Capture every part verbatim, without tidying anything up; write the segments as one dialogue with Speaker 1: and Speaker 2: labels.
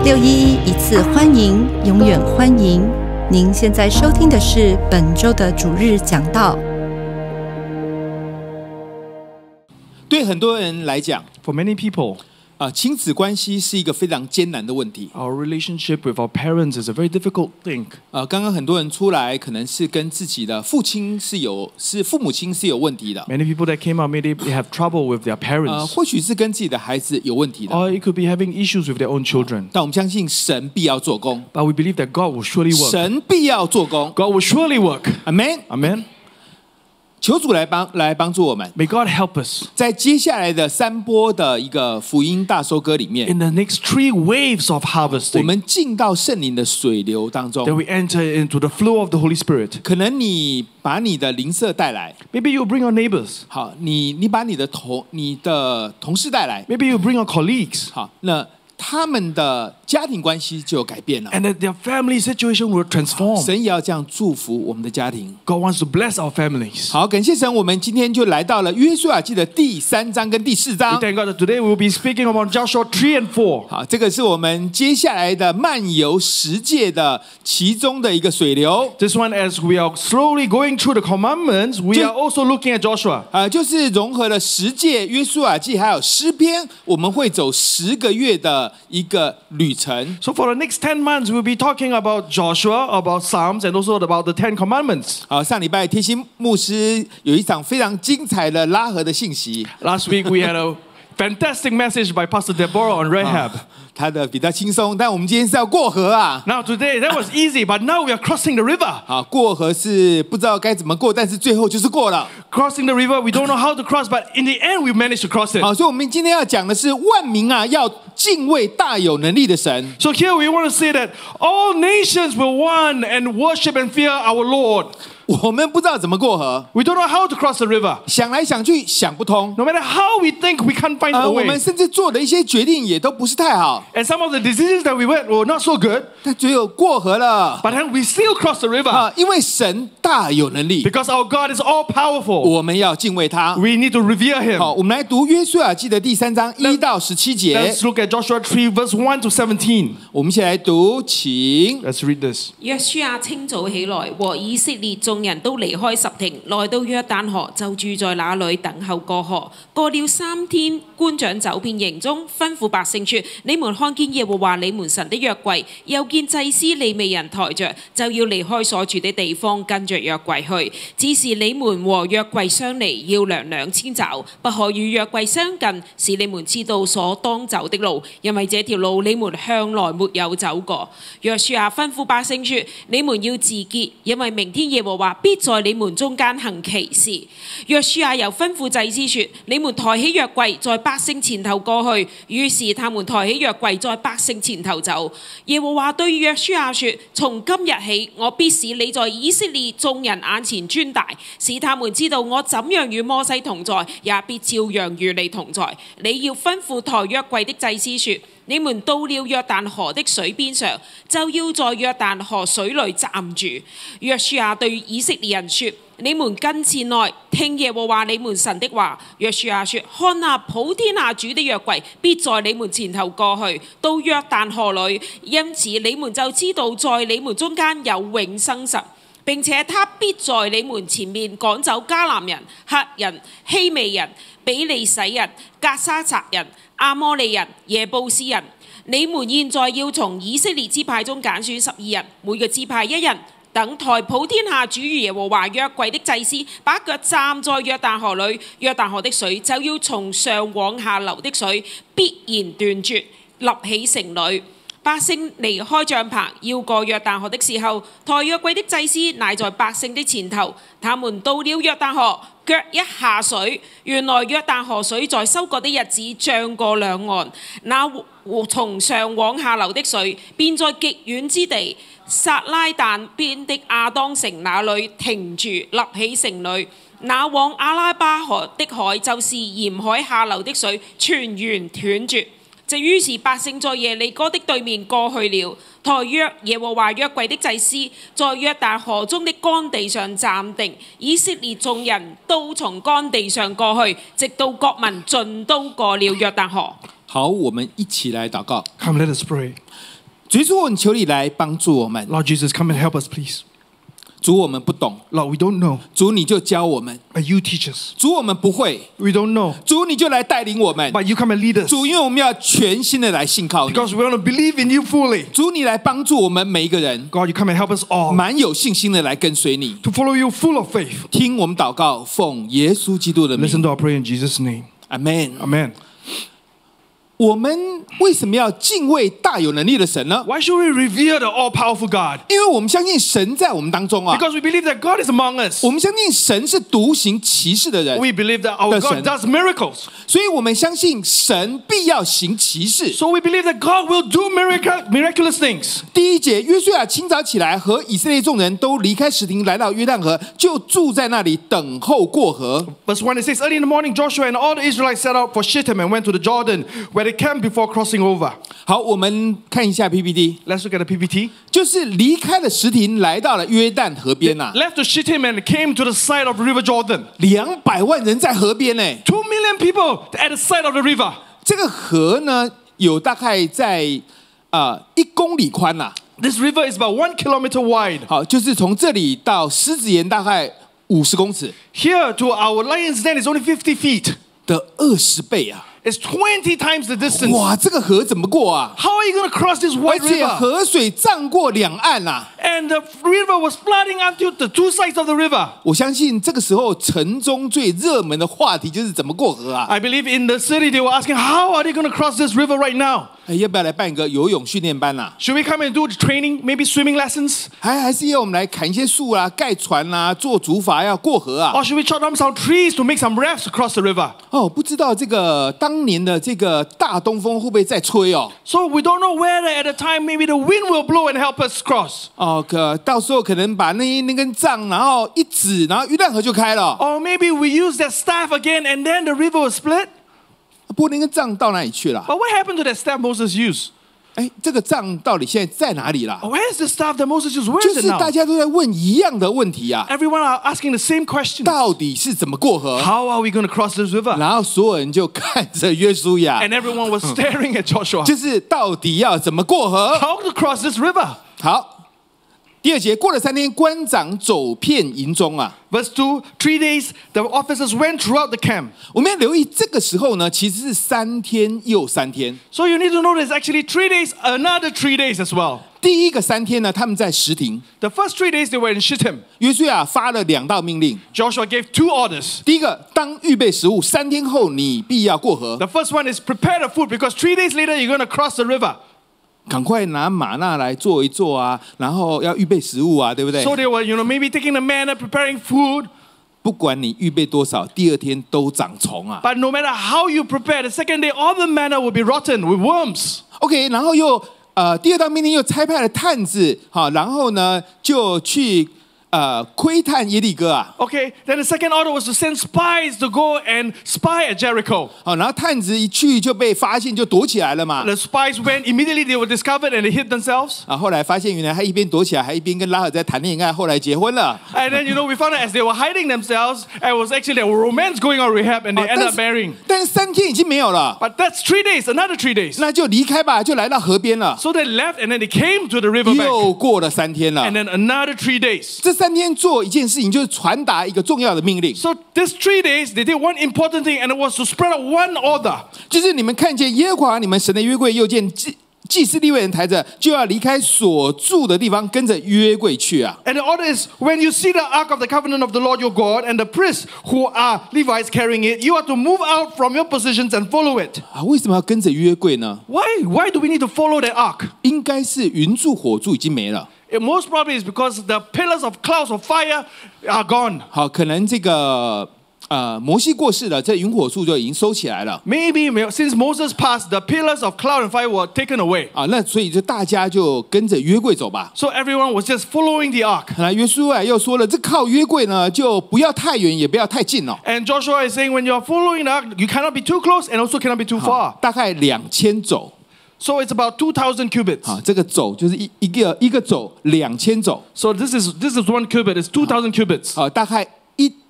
Speaker 1: 六一一一次欢迎，永远欢迎。您现在收听的是本周的主日讲道。
Speaker 2: 对很多人来讲
Speaker 3: For many people,
Speaker 2: 啊，亲子关系是一个非常艰难的问题。
Speaker 3: our relationship with our parents is a very difficult thing.
Speaker 2: 啊，刚刚很多人出来，可能是跟自己的父亲是有是父母亲是有问题的。
Speaker 3: Many people that came out, maybe they have trouble with their
Speaker 2: 呃，
Speaker 3: parents.
Speaker 2: 或许是跟自己的孩子有问题的。
Speaker 3: Or it could be having issues with their own children.
Speaker 2: 但我们相信神必要做工，
Speaker 3: But we believe that God will surely work.
Speaker 2: 神必要做工。
Speaker 3: God will surely work.
Speaker 2: Amen。
Speaker 3: Amen.
Speaker 2: 求主来帮来帮助我们，
Speaker 3: May God help us
Speaker 2: 在接下来的三波的一个福音大收割里面，
Speaker 3: in the next three waves of
Speaker 2: 我
Speaker 3: harvesting
Speaker 2: 们进到圣灵的水流当中
Speaker 3: that。we enter into the flow of the Holy Spirit.
Speaker 2: 可能你把你的邻舍带来，
Speaker 3: Maybe you bring your neighbors.
Speaker 2: 好，你你把你的同你的同事带来，
Speaker 3: Maybe you bring your colleagues.
Speaker 2: 好，那他们的家庭关系就有改变了。
Speaker 3: And that their family situation will transform.
Speaker 2: 神也要这样祝福我们的家庭。
Speaker 3: God wants to bless our families.
Speaker 2: 好，感谢神，我们今天就来到了约书亚记的第三章跟第四
Speaker 3: We
Speaker 2: 章。
Speaker 3: thank God that today we will be speaking about Joshua three and four.
Speaker 2: 好，这个是我们接下来的漫游十诫的其中的一个水流。
Speaker 3: This one, as we are slowly going through the commandments, we are also looking at Joshua.
Speaker 2: 啊、就是融合了十诫、约书亚记还有诗篇，我们会走十个月的一个旅程。
Speaker 3: So for the next ten months, we'll be talking about Joshua, about Psalms, and also about the Ten Commandments.
Speaker 2: 好，上礼拜贴心牧师有一场非常精彩的拉合的信息，
Speaker 3: Last week, we had a fantastic message by Pastor Deborah on Rahab.
Speaker 2: 他的比较轻松，但我们今天是要过河啊。
Speaker 3: Now today, that was easy, but now we are crossing the river.
Speaker 2: 好，过河是不知道该怎么过，但是最后就是过了。
Speaker 3: Crossing the river, we don't know how to cross, but in the end, we managed to cross it.
Speaker 2: 好，所以我们今天要讲的是万民啊，要敬畏大有能力的神。
Speaker 3: So here we want to say that all nations will one and worship and fear our Lord.
Speaker 2: 我们不知道怎么过河，
Speaker 3: We don't know how to cross the river.
Speaker 2: 想来想去想不通。
Speaker 3: No matter how we think, we can't find
Speaker 2: 呃，
Speaker 3: a
Speaker 2: 我
Speaker 3: way.
Speaker 2: 们甚至做的一些决定也都不是太好，
Speaker 3: And some of the decisions that we made were not so good,
Speaker 2: 但只有过河了。
Speaker 3: but then we still cross the river
Speaker 2: 啊，因为神大有能力，
Speaker 3: because our God is all powerful.
Speaker 2: 我们要敬畏他。
Speaker 3: We need to revere Him.
Speaker 2: 好，我们来读约书亚记的第三章一到十七节。
Speaker 3: Let's look at Joshua three, verse one to seventeen.
Speaker 2: 我们一起来读，请。
Speaker 3: Let's read this.
Speaker 4: 約書亞清早起來，和以色列眾人都離開十亭，來到約旦河，就住在那裏等候過河。過了三天，官長走遍營中，吩咐百姓說：你們看見耶和華你們神的約櫃，又見祭司利未人抬着，就要離開所住的地方，跟着約櫃去。只是你們和約櫃相離，要量兩千肘，不可與約櫃相近，使你們知道所當走的路，因為這條路你們向來沒有走過。約書亞吩咐百姓說：你們要自潔，因為明天耶和華必在你們中間行奇事。約書亞又吩咐祭司說：你們抬起約櫃，在百姓前頭過去。於是他們抬起約櫃，在百姓前頭走。耶和華對約書亞說：從今日起，我必使你在以色列眾人眼前尊大，使他們知道我怎樣與摩西同在，也必照樣與你同在。你要吩咐抬約櫃的祭司說：你們到了約旦河的水邊上，就要在約旦河水裏站住。約書亞對以色列人說：你們跟前來，聽耶和華你們神的話。約書亞說：看啊，普天下主的約櫃必在你們前頭過去，到約旦河裏，因此你們就知道在你們中間有永生神。並且他必在你們前面趕走迦南人、赫人、希未人、比利洗人、革沙撒人、亞摩利人、耶布斯人。你們現在要從以色列支派中揀選十二人，每個支派一人。等抬普天下主與耶和華約櫃的祭司把腳站在約旦河裏，約旦河的水就要從上往下流的水必然斷絕，立起城壘。百姓離開帳棚要過約旦河的時候，抬約櫃的祭司乃在百姓的前頭。他們到了約旦河，腳一下水，原來約旦河水在收割的日子漲過兩岸，那從上往下流的水便在極遠之地撒拉但邊的亞當城那裏停住，立起城壘。那往阿拉巴河的海，就是鹽海下流的水，全然斷絕。就於是百姓在耶利哥的對面過去了，抬約耶和華約櫃的祭司在約旦河中的乾地上站定，以色列眾人都從乾地上過去，直到國民盡都過了約旦河。
Speaker 2: 好，我們一起來禱告。
Speaker 3: Come, let us pray.
Speaker 2: 主耶稣，我们求你来帮助我们。
Speaker 3: Lord Jesus, come and help us, please.
Speaker 2: 主，我们不懂，
Speaker 3: Lord, we don't know,
Speaker 2: 主你就教我们。
Speaker 3: but you teach us.
Speaker 2: 主，我们不会，
Speaker 3: We don't know,
Speaker 2: 主你就来带领我们。
Speaker 3: but you come and lead us.
Speaker 2: 主，因为我们要全心的来信靠你。
Speaker 3: Because we want to believe in you fully.
Speaker 2: 主，你来帮助我们每一个人，
Speaker 3: God, you come and help us all
Speaker 2: 蛮有信心的来跟随你。
Speaker 3: to follow you full of faith.
Speaker 2: 听我们祷告，奉耶稣基督的名，
Speaker 3: Listen to our prayer in Jesus' name.
Speaker 2: 阿门。
Speaker 3: Amen.
Speaker 2: 我们为什么要敬畏大有能力的神呢？
Speaker 3: Why should we revere the all-powerful God?
Speaker 2: 因为我们相信神在我们当中啊，
Speaker 3: Because we believe that God is among us.
Speaker 2: 我们相信神是独行奇事的人，
Speaker 3: We believe that our
Speaker 2: The
Speaker 3: God
Speaker 2: Son.
Speaker 3: does miracles.
Speaker 2: 所以我们相信神必要行奇事。
Speaker 3: So we believe that God will do miracle, miraculous things.
Speaker 2: 第一节，约书亚清早起来，和以色列众人都离开石亭，来到约旦河，就住在那里等候过河。
Speaker 3: Verse one, it says, early in the morning, Joshua and all the Israelites set out for Shittim and went to the Jordan, where they camped before crossing over.
Speaker 2: 好，我们看一下 P P T，
Speaker 3: Let's look at the P P T.
Speaker 2: 就是离开了石亭，来到了约旦河边呐、啊，
Speaker 3: Left to Shittim and came to the side of the river Jordan.
Speaker 2: 两百万人在河边呢。
Speaker 3: Two million people at the side of the river.
Speaker 2: 这个河呢，有大概在呃一公里宽呐、啊。
Speaker 3: This river is about one kilometer wide.
Speaker 2: 好，就是从这里到狮子岩大概五十公尺
Speaker 3: Here to our lion's den is only fifty feet.
Speaker 2: 的二十倍啊！
Speaker 3: It's twenty times the distance.
Speaker 2: 哇，这个河怎么过啊？
Speaker 3: How are you going to cross this
Speaker 2: 而
Speaker 3: wide
Speaker 2: 且
Speaker 3: river?
Speaker 2: 河水涨过两岸啊！
Speaker 3: And the river was flooding until the two sides of the river.
Speaker 2: 我相信这个时候城中最热门的话题就是怎么过河啊！
Speaker 3: I believe in the city they were asking, how are they going to cross this river right now?
Speaker 2: 哎，要不要来办一个游泳训练班啊？
Speaker 3: Should we come and do training, maybe swimming lessons?
Speaker 2: 还还是要我们来砍一些树啊、盖船啊、做竹筏要过河啊？
Speaker 3: Or should we chop down some trees to make some rafts across the river?
Speaker 2: 哦，不知道这个当年的这个大东风会不会再吹哦？
Speaker 3: So we don't know whether at the time maybe the wind will blow and help us cross.
Speaker 2: 哦，可到时候可能把那一那根杖，然后一指，然后约旦河就开了。
Speaker 3: Or maybe we use that staff again and then the river will split.
Speaker 2: 不过那根杖到哪里去了？
Speaker 3: But what happened to that staff Moses used?
Speaker 2: 哎，这个杖到底现在在哪里了？
Speaker 3: Where's the staff that Moses used? Where
Speaker 2: 就
Speaker 3: is it
Speaker 2: 是大
Speaker 3: now?
Speaker 2: 家都在问一样的问题啊，
Speaker 3: Everyone are asking the same question.
Speaker 2: 到底是怎么过河？
Speaker 3: How are we going to cross this river?
Speaker 2: 然后所有人就看着约书亚，
Speaker 3: And everyone was staring at Joshua.
Speaker 2: 就是到底要怎么过河？
Speaker 3: How to cross this river?
Speaker 2: 好。第二节，过了三天，官长走遍营中啊。
Speaker 3: Verse two, three days, the officers went throughout the camp.
Speaker 2: 我们要留意这个时候呢，其实是三天又三天。
Speaker 3: So you need to know there's actually three days, another three days as well.
Speaker 2: 第一个三天呢，他们在石亭。
Speaker 3: The first three days they were in Shittim.
Speaker 2: 约书亚发了两道命令。
Speaker 3: Joshua gave two orders.
Speaker 2: 第一个，当预备食物，三天后你必要过河。
Speaker 3: The first one is prepare the food because three days later you're going to cross the river.
Speaker 2: 赶快拿玛纳来做一做啊，然后要预备食物啊，对不对？
Speaker 3: So they were, you know, maybe taking the manna, preparing food.
Speaker 2: 不管你预备多少，第二天都长虫啊。
Speaker 3: But no matter how you prepare, the second day all the manna will be rotten with worms.
Speaker 2: OK， 然后又呃，第二道命令又差派了探子，好，然后呢就去呃窥探耶利哥啊。
Speaker 3: Okay, then the second order was to send spies to go and spy at Jericho.
Speaker 2: 好，然后探子一去就被发现，就躲起来了嘛。
Speaker 3: The spies went, immediately they were discovered and they hid themselves.
Speaker 2: 啊，后来发现原来他一边躲起来，还一边跟拉尔在谈恋爱，后来结婚了。
Speaker 3: And then, you know, we found out as they were hiding themselves, it was actually a romance going on with Rahab and they
Speaker 2: 啊
Speaker 3: ended
Speaker 2: 但
Speaker 3: up
Speaker 2: 是
Speaker 3: marrying.
Speaker 2: 但是三天已经没有了，
Speaker 3: But that's three days, another three days.
Speaker 2: 那就离开吧，就来到河边了。
Speaker 3: So they left and then they came to the riverbank.
Speaker 2: 又过了三天了
Speaker 3: And，then another three days.
Speaker 2: 这三天做一件事情，就是传达一个重要的命令，
Speaker 3: So these three days, they did one important thing and it was to spread out one order.
Speaker 2: 就是你们看见耶和华你们神的约柜，又见祭祭司利未人抬着，就要离开所住的地方，跟着约柜去啊。
Speaker 3: And the order is, when you see the ark of the covenant of the Lord your God and the priests who are Levites carrying it, you are to move out from your positions and follow it.
Speaker 2: 啊，为什么要跟着约柜呢？
Speaker 3: Why? Why do we need to follow that ark?
Speaker 2: 应该是云柱火柱已经没了。
Speaker 3: It most probably is because the pillars of clouds of fire are gone.
Speaker 2: 好，可能这个呃摩西过世了，这云火柱就已经收起来了
Speaker 3: Maybe since Moses passed, the pillars of cloud and fire were taken away.
Speaker 2: 啊。那所以就大家就跟着约柜走吧。
Speaker 3: So everyone was just following the ark.
Speaker 2: 那约书亚又说了，这靠约柜呢，就不要太远，也不要太近哦。
Speaker 3: And Joshua is saying when you are following the ark, you cannot be too close and also cannot be too
Speaker 2: 好
Speaker 3: far.
Speaker 2: 大概两千走。
Speaker 3: So it's about two thousand cubits.
Speaker 2: 好，这个走就是一一个一个走两千走。
Speaker 3: So this is this is one cubit. It's two thousand cubits.
Speaker 2: 啊，大概一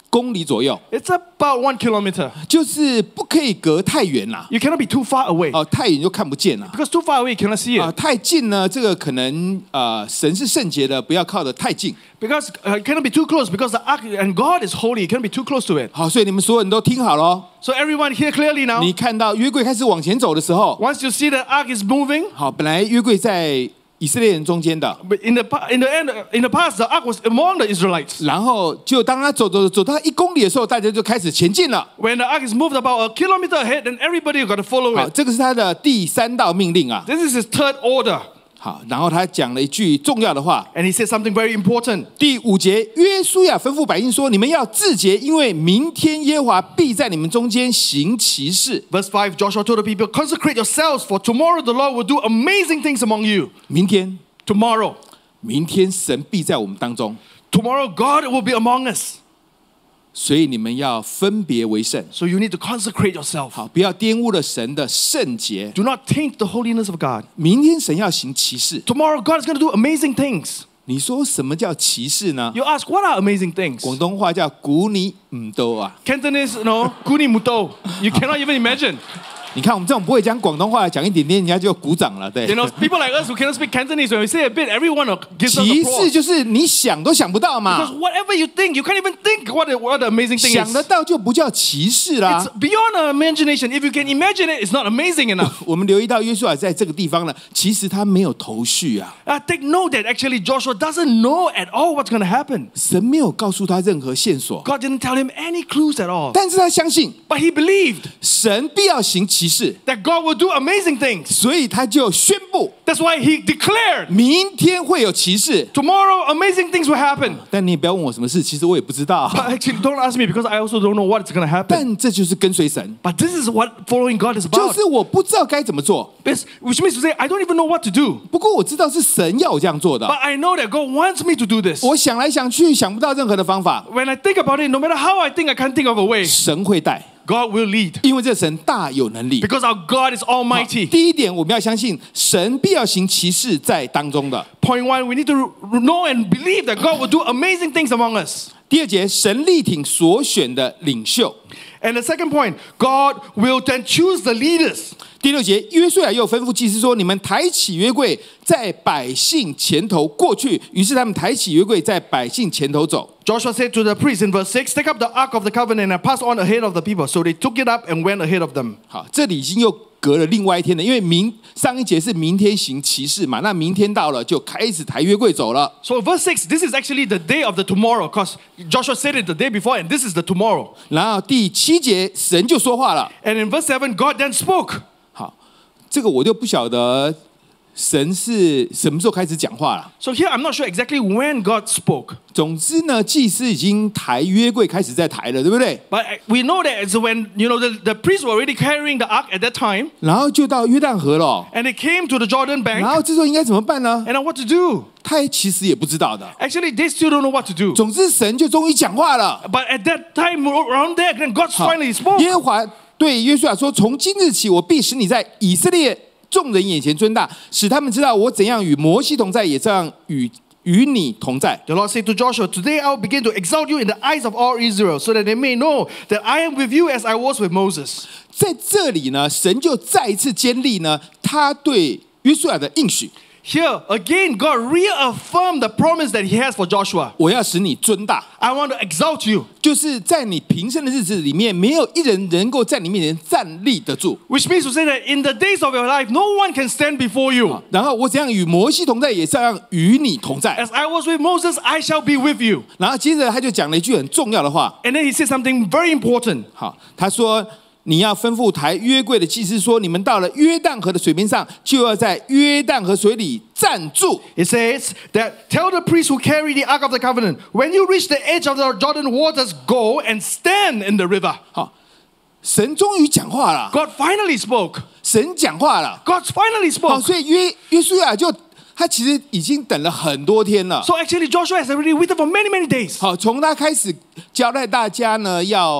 Speaker 2: 公里左右，
Speaker 3: It's about one kilometer.
Speaker 2: 就是不可以隔太远啦。
Speaker 3: You cannot be too far away.
Speaker 2: 哦，太远就看不见了。
Speaker 3: Because too far away, you cannot see
Speaker 2: 啊，
Speaker 3: it.
Speaker 2: 太近呢，这个可能呃，神是圣洁的，不要靠得太近。
Speaker 3: Because uh, it cannot be too close, because the ark and God is holy. You cannot be too close to it.
Speaker 2: 好，所以你们所有人都听好喽。
Speaker 3: So everyone hear clearly now.
Speaker 2: 你看到约柜开始往前走的时候，
Speaker 3: Once you see the ark is moving,
Speaker 2: 好，本来约柜在以色列人中间的，
Speaker 3: but in the pa- in the end, in the past, the ark was among the Israelites.
Speaker 2: 然后就当他走走走到一公里的时候，大家就开始前进了。
Speaker 3: When the ark is moved about a kilometer ahead, then everybody got to follow
Speaker 2: 好，
Speaker 3: it.
Speaker 2: 这个是他的第三道命令啊。
Speaker 3: This is his third order.
Speaker 2: 好，然后他讲了一句重要的话，
Speaker 3: And he said something very important.
Speaker 2: 第五节，约书亚吩咐百姓说：“你们要自洁，因为明天耶和华必在你们中间行奇事。
Speaker 3: Verse five, Joshua told the people, consecrate yourselves, for tomorrow the Lord will do amazing things among you.
Speaker 2: 明天，
Speaker 3: Tomorrow.
Speaker 2: 明天神必在我们当中，
Speaker 3: Tomorrow God will be among us.
Speaker 2: 所以你们要分别为圣，
Speaker 3: So you need to consecrate yourself.
Speaker 2: 好，不要玷污了神的圣洁。
Speaker 3: Do not taint the holiness of God.
Speaker 2: 明天神要行奇事。
Speaker 3: Tomorrow God is going to do amazing things.
Speaker 2: 你说什么叫奇事呢？
Speaker 3: You ask, what are amazing things?
Speaker 2: 广东话叫古尼唔多啊。
Speaker 3: Cantonese, you know, kuni muto. You cannot even imagine.
Speaker 2: 你看我们这种不会讲广东话，讲一点点人家就鼓掌了，对
Speaker 3: You。know, people like us who cannot speak Cantonese, when we say a bit, everyone gives us
Speaker 2: 奇事
Speaker 3: applause.
Speaker 2: 就是你想都想不到
Speaker 3: Because
Speaker 2: 嘛，
Speaker 3: whatever you think, you can't even think what the, what the amazing thing
Speaker 2: 想得
Speaker 3: is.
Speaker 2: 到就不叫奇事啦
Speaker 3: It's。beyond our imagination. If you can imagine it, it's not amazing enough.
Speaker 2: 我们留意到约书亚在这个地方呢，其实他没有头绪啊，
Speaker 3: Uh, take note that actually Joshua doesn't know at all what's going to happen.
Speaker 2: 神没有告诉他任何线索，
Speaker 3: God didn't tell him any clues at all.
Speaker 2: 但是他相信
Speaker 3: But he believed
Speaker 2: 神必要行奇事，
Speaker 3: that God will do amazing things.
Speaker 2: 所以他就宣布
Speaker 3: That's why he declared,
Speaker 2: 明天会有奇事。
Speaker 3: tomorrow amazing things will happen.
Speaker 2: 但你也不要问我什么事，其实我也不知道。
Speaker 3: But actually, don't ask me because I also don't know what's going to happen.
Speaker 2: 但这就是跟随神，
Speaker 3: But this is what following God is
Speaker 2: 就
Speaker 3: about.
Speaker 2: 是我不知道该怎么做，
Speaker 3: This- Which means to say, I don't even know what to do.
Speaker 2: 不过我知道是神要我这样做的。
Speaker 3: But I know that God wants me to do this.
Speaker 2: 我想来想去，想不到任何的方法，
Speaker 3: When I think about it, no matter how I think, I can't think of a way.
Speaker 2: 神会带，
Speaker 3: God will lead.
Speaker 2: 因为这神大有能力。
Speaker 3: Because our God is
Speaker 2: 好
Speaker 3: almighty.
Speaker 2: 第一点，我们要相信神必要行奇事在当中的。
Speaker 3: Point one, we need to know and believe that God will do amazing things among us.
Speaker 2: 第二节，神力挺所选的领袖。
Speaker 3: And the second point, God will then choose the leaders.
Speaker 2: 第六节，约书亚又吩咐祭司说：“你们抬起约柜，在百姓前头过去。”于是他们抬起约柜，在百姓前头走。
Speaker 3: Joshua said to the priests in verse six, take up the ark of the covenant and pass on ahead of the people. So they took it up and went ahead of them.
Speaker 2: 好，这里已经又隔了另外一天了，因为明上一节是明天行奇事嘛，那明天到了就开始抬约柜走了。
Speaker 3: So verse six, this is actually the day of the tomorrow, because Joshua said it the day before, and this is the tomorrow.
Speaker 2: 然后第七节神就说话了。
Speaker 3: And in verse seven, God then spoke.
Speaker 2: 好，这个我就不晓得神是什么时候开始讲话了。
Speaker 3: So here, I'm not sure exactly when God spoke.
Speaker 2: 总之呢，祭司已经抬约柜开始在抬了，对不对？
Speaker 3: But we know that it's when, you know, the, the priests were already carrying the ark at that time,
Speaker 2: 然后就到约旦河了哦。
Speaker 3: and they came to the Jordan
Speaker 2: 然
Speaker 3: bank.
Speaker 2: 后这时候应该怎么办呢？
Speaker 3: And now what to do?
Speaker 2: 他其实也不知道的。
Speaker 3: Actually, they still don't know what to do.
Speaker 2: 总之，神就终于讲话了。
Speaker 3: But at that time, around there, then God
Speaker 2: 好
Speaker 3: finally spoke.
Speaker 2: 耶和华对约书亚说：“从今日起，我必使你在以色列众人眼前尊大，使他们知道我怎样与摩西同在，也这样与与你同在。”
Speaker 3: The Lord said to Joshua, today I will begin to exalt you in the eyes of all Israel, so that they may know that I am with you as I was with Moses.
Speaker 2: 在这里呢，神就再一次坚立呢他对约书亚的应许。
Speaker 3: Here, again, God reaffirmed the promise that he has for Joshua.
Speaker 2: 我要使你尊大，
Speaker 3: I want to exalt you,
Speaker 2: 就是在你平生的日子里面，没有一人能够在你面前站立得住。
Speaker 3: which means to say that in the days of your life, no one can stand before you.
Speaker 2: 然后我怎样与摩西同在，也这样与你同在。
Speaker 3: As I was with Moses, I shall be with you.
Speaker 2: 然后接着他就讲了一句很重要的话，
Speaker 3: And then he said something very important.
Speaker 2: 好，他说。你要吩咐抬约柜的祭司说：“你们到了约旦河的水边上，就要在约旦河水里站住。”
Speaker 3: It says that tell the priests who carry the ark of the covenant, when you reach the edge of the Jordan waters, go and stand in the river.
Speaker 2: 好，神终于讲话了，
Speaker 3: God finally spoke.
Speaker 2: 神讲话了。
Speaker 3: God finally
Speaker 2: 好，
Speaker 3: spoke.
Speaker 2: 所以约约书亚就他其实已经等了很多天了。
Speaker 3: So actually, Joshua has already waited for many, many days.
Speaker 2: 好，从他开始交代大家呢，要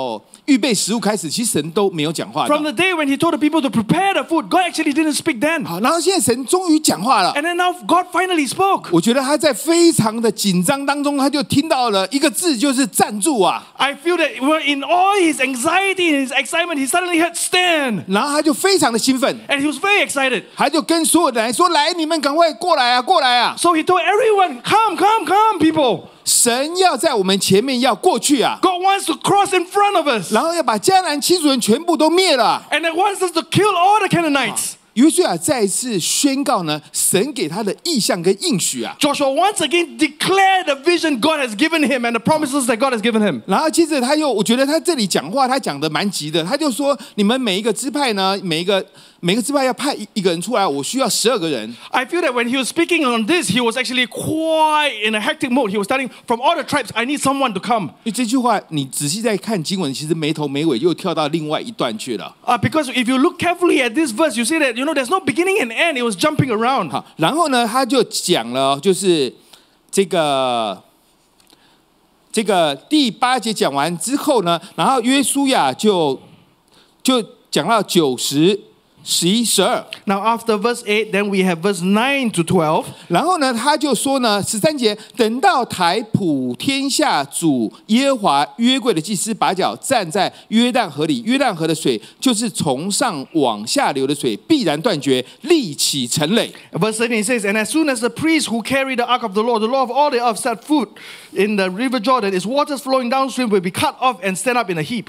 Speaker 2: 预备食物开始，其实神都没有讲话的。
Speaker 3: From the day when he told the people to prepare the food, God actually didn't speak then.
Speaker 2: 好，然后现在神终于讲话了。
Speaker 3: And then now God finally spoke.
Speaker 2: 我觉得他在非常的紧张当中，他就听到了一个字，就是站住啊。
Speaker 3: I feel that in all his anxiety and his excitement, he suddenly heard stand.
Speaker 2: 然后他就非常的兴奋，
Speaker 3: And he was very excited.
Speaker 2: 他就跟所有的人说：“来，你们赶快过来啊，过来啊！
Speaker 3: So he told everyone, come, come, come, people.
Speaker 2: 神要在我们前面要过去啊，
Speaker 3: God wants to cross in front of us.
Speaker 2: 然后要把迦南七族人全部都灭了。”
Speaker 3: And then wants us to kill all the Canaanites.
Speaker 2: 约书亚再一次宣告呢，神给他的意象跟应许啊。
Speaker 3: Joshua once again declared the vision God has given him and the promises that God has given him.
Speaker 2: 然后接着他又，我觉得他这里讲话，他讲的蛮急的。他就说：“你们每一个支派呢，每一个每个支派要派一一个人出来，我需要十二个人。”
Speaker 3: I feel that when he was speaking on this, he was actually quite in a hectic mode. He was telling from all the tribes, I need someone to come.
Speaker 2: 因为这句话你仔细在看经文，其实没头没尾又跳到另外一段去了。
Speaker 3: Uh, because if you look carefully at this verse, you see that, you know, there's no beginning and end. It was jumping around.
Speaker 2: 好，然后呢，他就讲了，就是这个这个第八节讲完之后呢，然后约书亚就就讲到九十、十一、十二。
Speaker 3: Now after verse eight, then we have verse nine to twelve.
Speaker 2: 然后呢，他就说呢，十三节，等到台普天下主耶和华约柜的祭司把脚站在约旦河里，约旦河的水就是从上往下流的水，必然断绝，立起成垒。
Speaker 3: Verse seventeen says, and as soon as the priest who carried the ark of the Lord, the Lord of all the earth, set foot in the river Jordan, its waters flowing downstream will be cut off and stand up in a heap.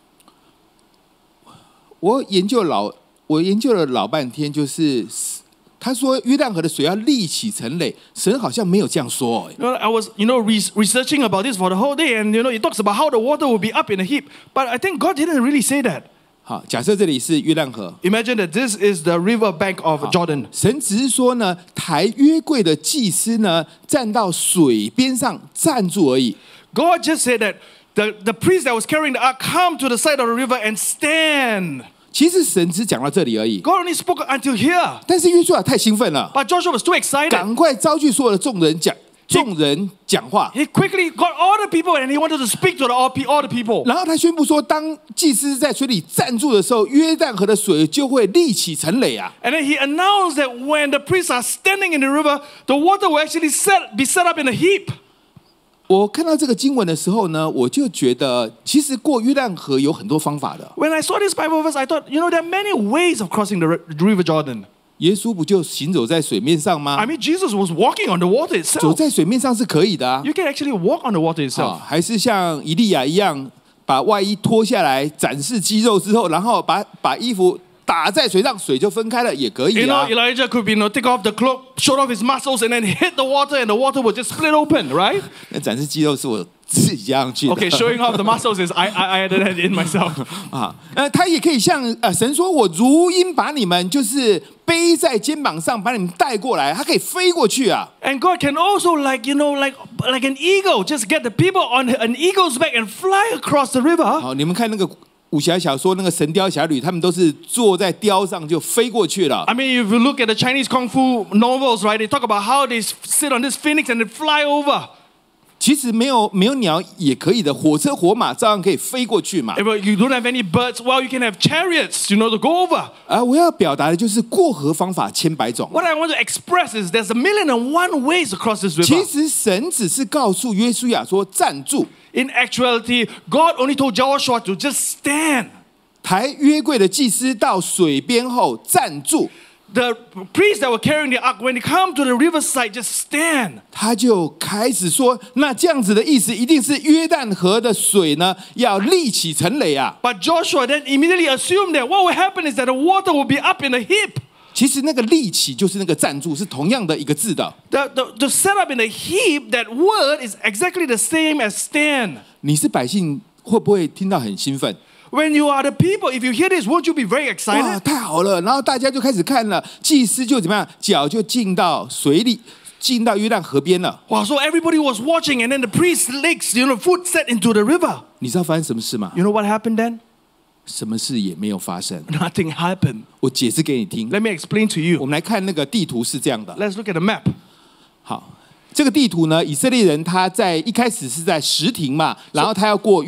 Speaker 2: 我研究老，我研究了老半天，就是他说约旦河的水要立起成垒，神好像没有这样说。
Speaker 3: You know, I was, you know, re- researching about this for the whole day, and you know, it talks about how the water will be up in a heap. But I think God didn't really say that.
Speaker 2: 好，假设这里是约旦河，
Speaker 3: Imagine that this is the river bank of Jordan.
Speaker 2: 神只是说呢，抬约柜的祭司呢，站到水边上站住而已。
Speaker 3: God just said that the, the priest that was carrying the ark come to the side of the river and stand.
Speaker 2: 其实神只讲到这里而已，
Speaker 3: God only spoke until here.
Speaker 2: 但是约书亚太兴奋了，
Speaker 3: But Joshua was too excited.
Speaker 2: 赶快招聚所有的众人讲，众人讲话。
Speaker 3: He quickly got all the people and he wanted to speak to the, all, pe- all the people.
Speaker 2: 然后他宣布说，当祭司在水里站住的时候，约旦河的水就会立起成垒啊！
Speaker 3: And then he announced that when the priests are standing in the river, the water will actually set, be set up in a heap.
Speaker 2: 我看到这个经文的时候呢，我就觉得，其实过约旦河有很多方法的。
Speaker 3: When I saw this Bible verse, I thought, you know, there are many ways of crossing the ri- river Jordan.
Speaker 2: 耶稣不就行走在水面上吗
Speaker 3: I？mean, Jesus was walking on the water
Speaker 2: 走
Speaker 3: itself.
Speaker 2: 在水面上是可以的啊，
Speaker 3: You can actually walk on the water
Speaker 2: 啊
Speaker 3: itself.
Speaker 2: 还是像以利亚一样，把外衣脱下来展示肌肉之后，然后把把衣服打在水上，水就分开了，也可
Speaker 3: You
Speaker 2: 以
Speaker 3: know,
Speaker 2: 啊。
Speaker 3: Elijah could be, you know, take off the cloak, showed off his muscles, and then hit the water, and the water would just split open, right?
Speaker 2: 那展示肌肉是我自己加上去的。
Speaker 3: Okay, showing off the muscles is I, I, I added that in myself.
Speaker 2: 啊，呃，他也可以像呃神说，我如鹰把你们就是背在肩膀上，把你们带过来，它可以飞过去啊。
Speaker 3: And God can also, like, you know, like, like an eagle, just get the people on an eagle's back and fly across the river.
Speaker 2: 好，你们看那个武侠小说，那个《神雕侠侣》，他们都是坐在雕上就飞过去了。
Speaker 3: I mean, if you look at the Chinese kung fu novels, right, they talk about how they sit on this phoenix and they fly over.
Speaker 2: 其实没有没有鸟也可以的，火车火马照样可以飞过去嘛。
Speaker 3: If you don't have any birds, well, you can have chariots, you know, to go over.
Speaker 2: 啊，我要表达的就是过河方法千百种。
Speaker 3: What I want to express is there's a million and one ways to cross this
Speaker 2: 其
Speaker 3: river.
Speaker 2: 实神只是告诉约书亚说站住，
Speaker 3: In actuality, God only told Joshua to just stand.
Speaker 2: 抬约柜的祭司到水边后站住，
Speaker 3: The priests that were carrying the ark, when they come to the riverside, just stand.
Speaker 2: 他就开始说，那这样子的意思，一定是约旦河的水呢要立起成垒啊。
Speaker 3: But Joshua then immediately assumed that what will happen is that the water will be up in a heap.
Speaker 2: 其实那个立起就是那个站住，是同样的一个字的。
Speaker 3: The, the, the set up in a heap, that word is exactly the same as stand.
Speaker 2: 你是百姓，会不会听到很兴奋？
Speaker 3: When you are the people, if you hear this, won't you be very
Speaker 2: 哇，
Speaker 3: excited?
Speaker 2: 太好了！然后大家就开始看了，祭司就怎么样，脚就进到水里，进到约旦河边了。
Speaker 3: Wow, so everybody was watching, and then the priest's legs, you know, foot set into the river.
Speaker 2: 你知道发生什么事吗？
Speaker 3: You know what happened then?
Speaker 2: 什么事也没有发生。
Speaker 3: Nothing happened.
Speaker 2: 我解释给你听。
Speaker 3: Let me explain to you.
Speaker 2: 我们来看那个地图是这样的。
Speaker 3: Let's look at the map.
Speaker 2: 好，这个地图呢，以色列人他在一开始是在什亭嘛，然后他要过约过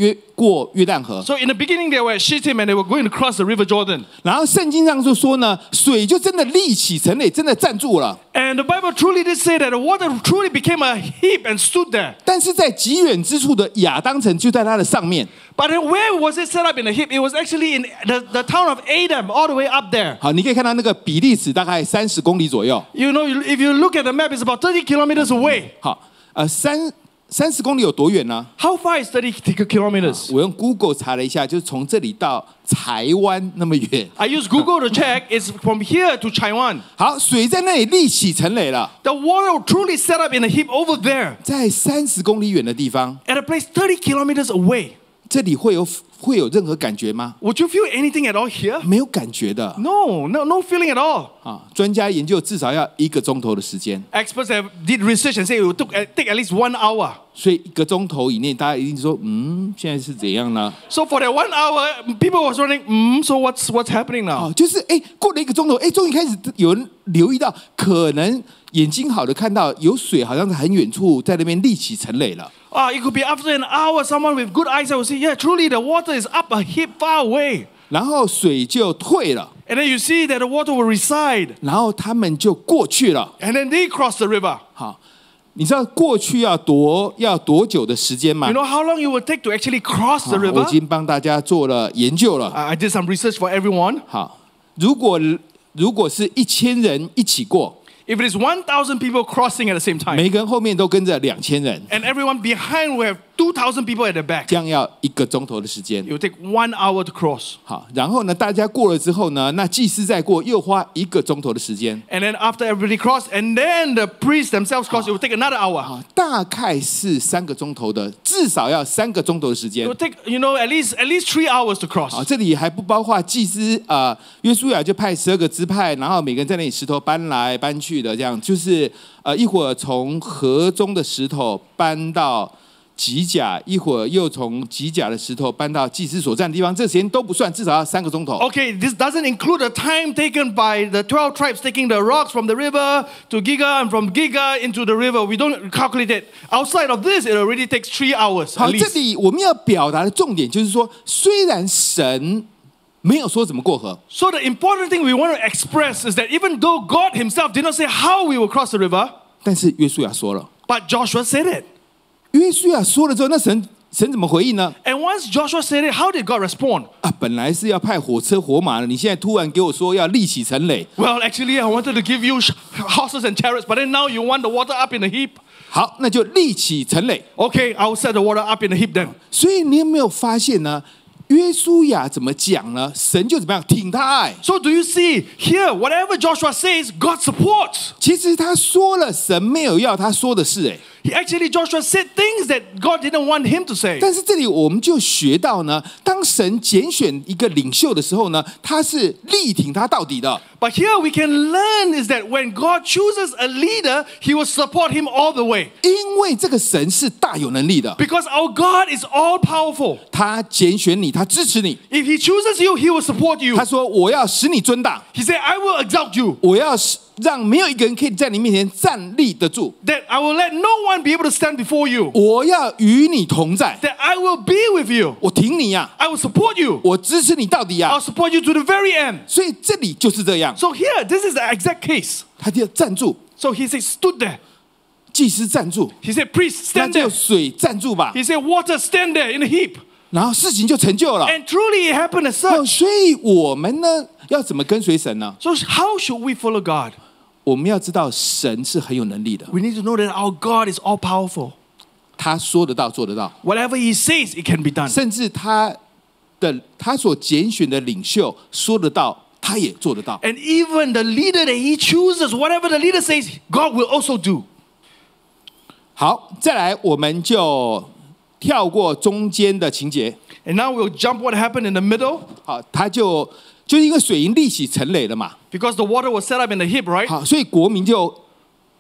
Speaker 2: 过约旦河。
Speaker 3: So in the beginning, they were at Shittim and they were going to cross the river Jordan.
Speaker 2: 然后圣经上就说呢，水就真的立起成垒，真的站住了。
Speaker 3: And the Bible truly did say that the water truly became a heap and stood there.
Speaker 2: 但是在极远之处的亚当城就在它的上面。
Speaker 3: But then where was it set up in a heap? It was actually in the, the town of Adam, all the way up there.
Speaker 2: 好，你可以看到那个比利时大概三十公里左右。
Speaker 3: You know, if you look at the map, it's about thirty kilometers away.
Speaker 2: 好，呃，三三十公里有多远呢？
Speaker 3: How far is thirty kilometers?
Speaker 2: 我用 Google 查了一下，就是从这里到台湾那么远。
Speaker 3: I use Google to check. It's from here to Taiwan.
Speaker 2: 好，水在那里立起成垒了，
Speaker 3: The water truly set up in a heap over there
Speaker 2: 在三十公里远的地方，
Speaker 3: at a place thirty kilometers away.
Speaker 2: 这里会有会有任何感觉吗？
Speaker 3: Would you feel anything at all here?
Speaker 2: 没有感觉的
Speaker 3: No, no, no feeling at all.
Speaker 2: 啊！专家研究至少要一个钟頭的時間，
Speaker 3: Experts have did research and say it would took, uh, take at least one hour.
Speaker 2: 所以一個鐘頭以內，大家一定說：嗯，現在是怎樣呢？
Speaker 3: So for that one hour, people was wondering, mm, so what's what's happening now?
Speaker 2: 哦，就是哎，過了一個鐘頭，哎，終於開始有人留意到，可能眼睛好的看到有水，好像在很遠處在那邊立起成壘了。
Speaker 3: Ah, it could be after an hour, someone with good eyesight will say, yeah, truly the water is up a heap far away.
Speaker 2: 然後水就退了，
Speaker 3: And then you see that the water will reside.
Speaker 2: 然後他們就過去了。
Speaker 3: And then they cross the river.
Speaker 2: 好，你知道過去要多要多久的時間嗎
Speaker 3: You？know how long it will take to actually cross the
Speaker 2: 好我
Speaker 3: river?
Speaker 2: 已經幫大家做了研究了。
Speaker 3: I I did some research for everyone.
Speaker 2: 好，如果如果是一千人一起過，
Speaker 3: If it is one thousand people crossing at the same time,
Speaker 2: 每個人後面都跟着兩千人，
Speaker 3: and everyone behind will have two thousand people at the back,
Speaker 2: 這樣要一個鐘頭的時間
Speaker 3: it。will take one hour to cross.
Speaker 2: 好，然後呢，大家過了之後呢，那祭司再過又花一個鐘頭的時間。
Speaker 3: And then after everybody crossed, and then the priests themselves cross, it will take another hour.
Speaker 2: 好，大概是三個鐘頭的，至少要三個鐘頭的時
Speaker 3: It
Speaker 2: 間
Speaker 3: will。take, you know, at least at least three hours to
Speaker 2: 好，
Speaker 3: cross.
Speaker 2: 這裡還不包括祭司啊、呃，約書亞就派十二個支派，然後每個人在那裡石頭搬來搬去的，這樣就是呃一會兒從河中的石頭搬到吉甲，一會兒又從吉甲的石頭搬到祭司所站的地方，這時間都不算，至少要三個鐘頭。
Speaker 3: Okay, this doesn't include the time taken by the twelve tribes taking the rocks from the river to Giga and from Giga into the river. We don't calculate it. Outside of this, it already takes three hours
Speaker 2: 好，
Speaker 3: at
Speaker 2: 這
Speaker 3: least.
Speaker 2: 裡我們要表達的重點就是說，雖然神沒有說怎麼過河，
Speaker 3: So the important thing we want to express is that even though God himself did not say how we will cross the river,
Speaker 2: 但是約書亞說了。
Speaker 3: but Joshua said it.
Speaker 2: 約書亞說了之後，那神神怎麼回應呢？
Speaker 3: And once Joshua said it, how did God respond?
Speaker 2: 啊，本來是要派火車火馬的，你現在突然給我說要立起成壘。
Speaker 3: Well, actually, I wanted to give you sh- horses and chariots, but then now you want the water up in a heap.
Speaker 2: 好，那就立起成壘。
Speaker 3: Okay, I'll set the water up in a heap then.
Speaker 2: 所以你有沒有發現呢？約書亞怎麼講呢？神就怎麼樣挺他哎。
Speaker 3: So do you see here, whatever Joshua says, God supports.
Speaker 2: 其實他說了，神沒有要他說的事哎。
Speaker 3: He actually, Joshua said things that God didn't want him to say.
Speaker 2: 但是這裡我們就學到呢，當神揀選一個領袖的時候呢，他是力挺他到底的。
Speaker 3: But here we can learn is that when God chooses a leader, he will support him all the way.
Speaker 2: 因為這個神是大有能力的，
Speaker 3: Because our God is all powerful.
Speaker 2: 他揀選你，他支持你。
Speaker 3: If he chooses you, he will support you.
Speaker 2: 他說：“我要使你尊大，
Speaker 3: He said, I will exalt you.
Speaker 2: 我要使讓沒有一個人可以在你面前站立得住，
Speaker 3: That I will let no one be able to stand before you.
Speaker 2: 我要與你同在，
Speaker 3: That I will be with you.
Speaker 2: 我挺你呀、
Speaker 3: I will support you.
Speaker 2: 我支持你到底呀、
Speaker 3: I'll support you to the very end.
Speaker 2: 所以這裡就是這樣，
Speaker 3: So here, this is the exact case.
Speaker 2: 他就站住，
Speaker 3: So he said, stood there.
Speaker 2: 祭司站住，
Speaker 3: He said, priest,
Speaker 2: 那
Speaker 3: stand
Speaker 2: 就
Speaker 3: there.
Speaker 2: 水站住吧，
Speaker 3: He said, water, stand there in a heap.
Speaker 2: 然後事情就成就了。
Speaker 3: And truly it happened as
Speaker 2: 哦
Speaker 3: such.
Speaker 2: 所以我們呢要怎麼跟隨神呢？
Speaker 3: So how should we follow God?
Speaker 2: 我們要知道神是很有能力的，
Speaker 3: We need to know that our God is all powerful.
Speaker 2: 他說得到做得到，
Speaker 3: Whatever he says, it can be done.
Speaker 2: 甚至他的他所揀選的領袖說得到，他也做得到。
Speaker 3: And even the leader that he chooses, whatever the leader says, God will also do.
Speaker 2: 好，再來我們就跳過中間的情節。
Speaker 3: And now we'll jump what happened in the middle.
Speaker 2: 好，他就就因為水銀立起成壘了嘛，
Speaker 3: Because the water was set up in the heap, right?
Speaker 2: 好，所以國民就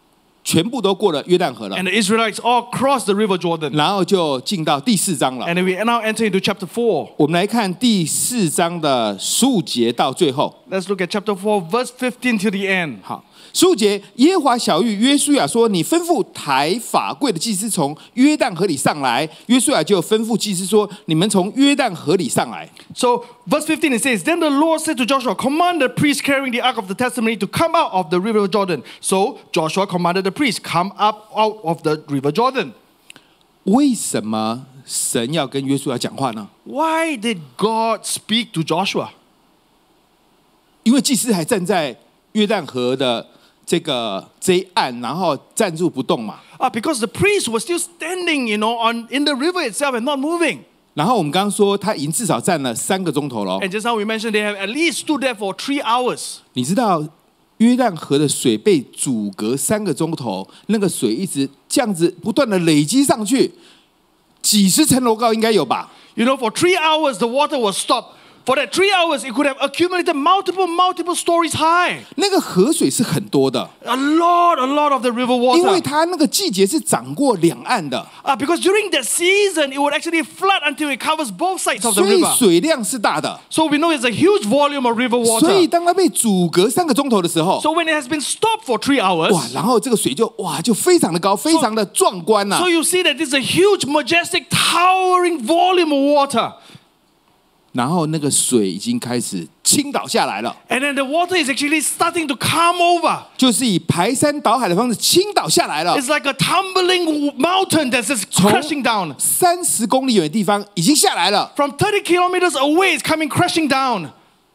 Speaker 2: 全部都过了约旦河了
Speaker 3: And，the Israelites all crossed the river Jordan.
Speaker 2: 然后就进到第四章了。
Speaker 3: And then we now enter into chapter four.
Speaker 2: 我们来看第四章的十五节到最后。
Speaker 3: Let's look at chapter four, verse fifteen to the end.
Speaker 2: 好，十五节，耶和华晓谕约书亚说：“你吩咐抬法柜的祭司从约旦河里上来。”约书亚就吩咐祭司说：“你们从约旦河里上来。”
Speaker 3: So, verse fifteen it says, Then the Lord said to Joshua, Command the priest carrying the ark of the testimony to come out of the river Jordan. So Joshua commanded the priest, Come up out of the river Jordan.
Speaker 2: 为什么神要跟约书亚讲话呢？
Speaker 3: Why did God speak to Joshua?
Speaker 2: 因为祭司还站在约旦河的这个这一岸，然后站住不动嘛。
Speaker 3: Ah, because the priest was still standing, you know, on in the river itself and not moving.
Speaker 2: 然后我们刚刚说他已经至少站了三个钟头了。
Speaker 3: And just now we mentioned they have at least stood there for three hours.
Speaker 2: 你知道约旦河的水被阻隔三个钟头，那个水一直这样子不断的累积上去，几十层楼高应该有吧？
Speaker 3: You know, for three hours the water was stopped. For that three hours, it could have accumulated multiple, multiple stories high.
Speaker 2: 那个河水是很多的，
Speaker 3: A lot, a lot of the river
Speaker 2: 因为
Speaker 3: water.
Speaker 2: 它那个季节是涨过两岸的，
Speaker 3: Uh, because during that season, it would actually flood until it covers both sides of the
Speaker 2: 所以
Speaker 3: river.
Speaker 2: 水量是大的。
Speaker 3: So we know it's a huge volume of river
Speaker 2: 所以
Speaker 3: water.
Speaker 2: 当它被阻隔三个钟头的时候，
Speaker 3: So when it has been stopped for three hours,
Speaker 2: 哇，然后这个水就哇就非常的高，非常的壮观呐、
Speaker 3: so you see that this is a huge, majestic, towering volume of water.
Speaker 2: 然后那个水已经开始倾倒下来了，
Speaker 3: And then the water is actually starting to come over.
Speaker 2: 就是以排山倒海的方式倾倒下来了。
Speaker 3: It's like a tumbling mountain that's just crashing down.
Speaker 2: 三十公里远的地方已经下来了。
Speaker 3: From thirty kilometers away, it's coming crashing down.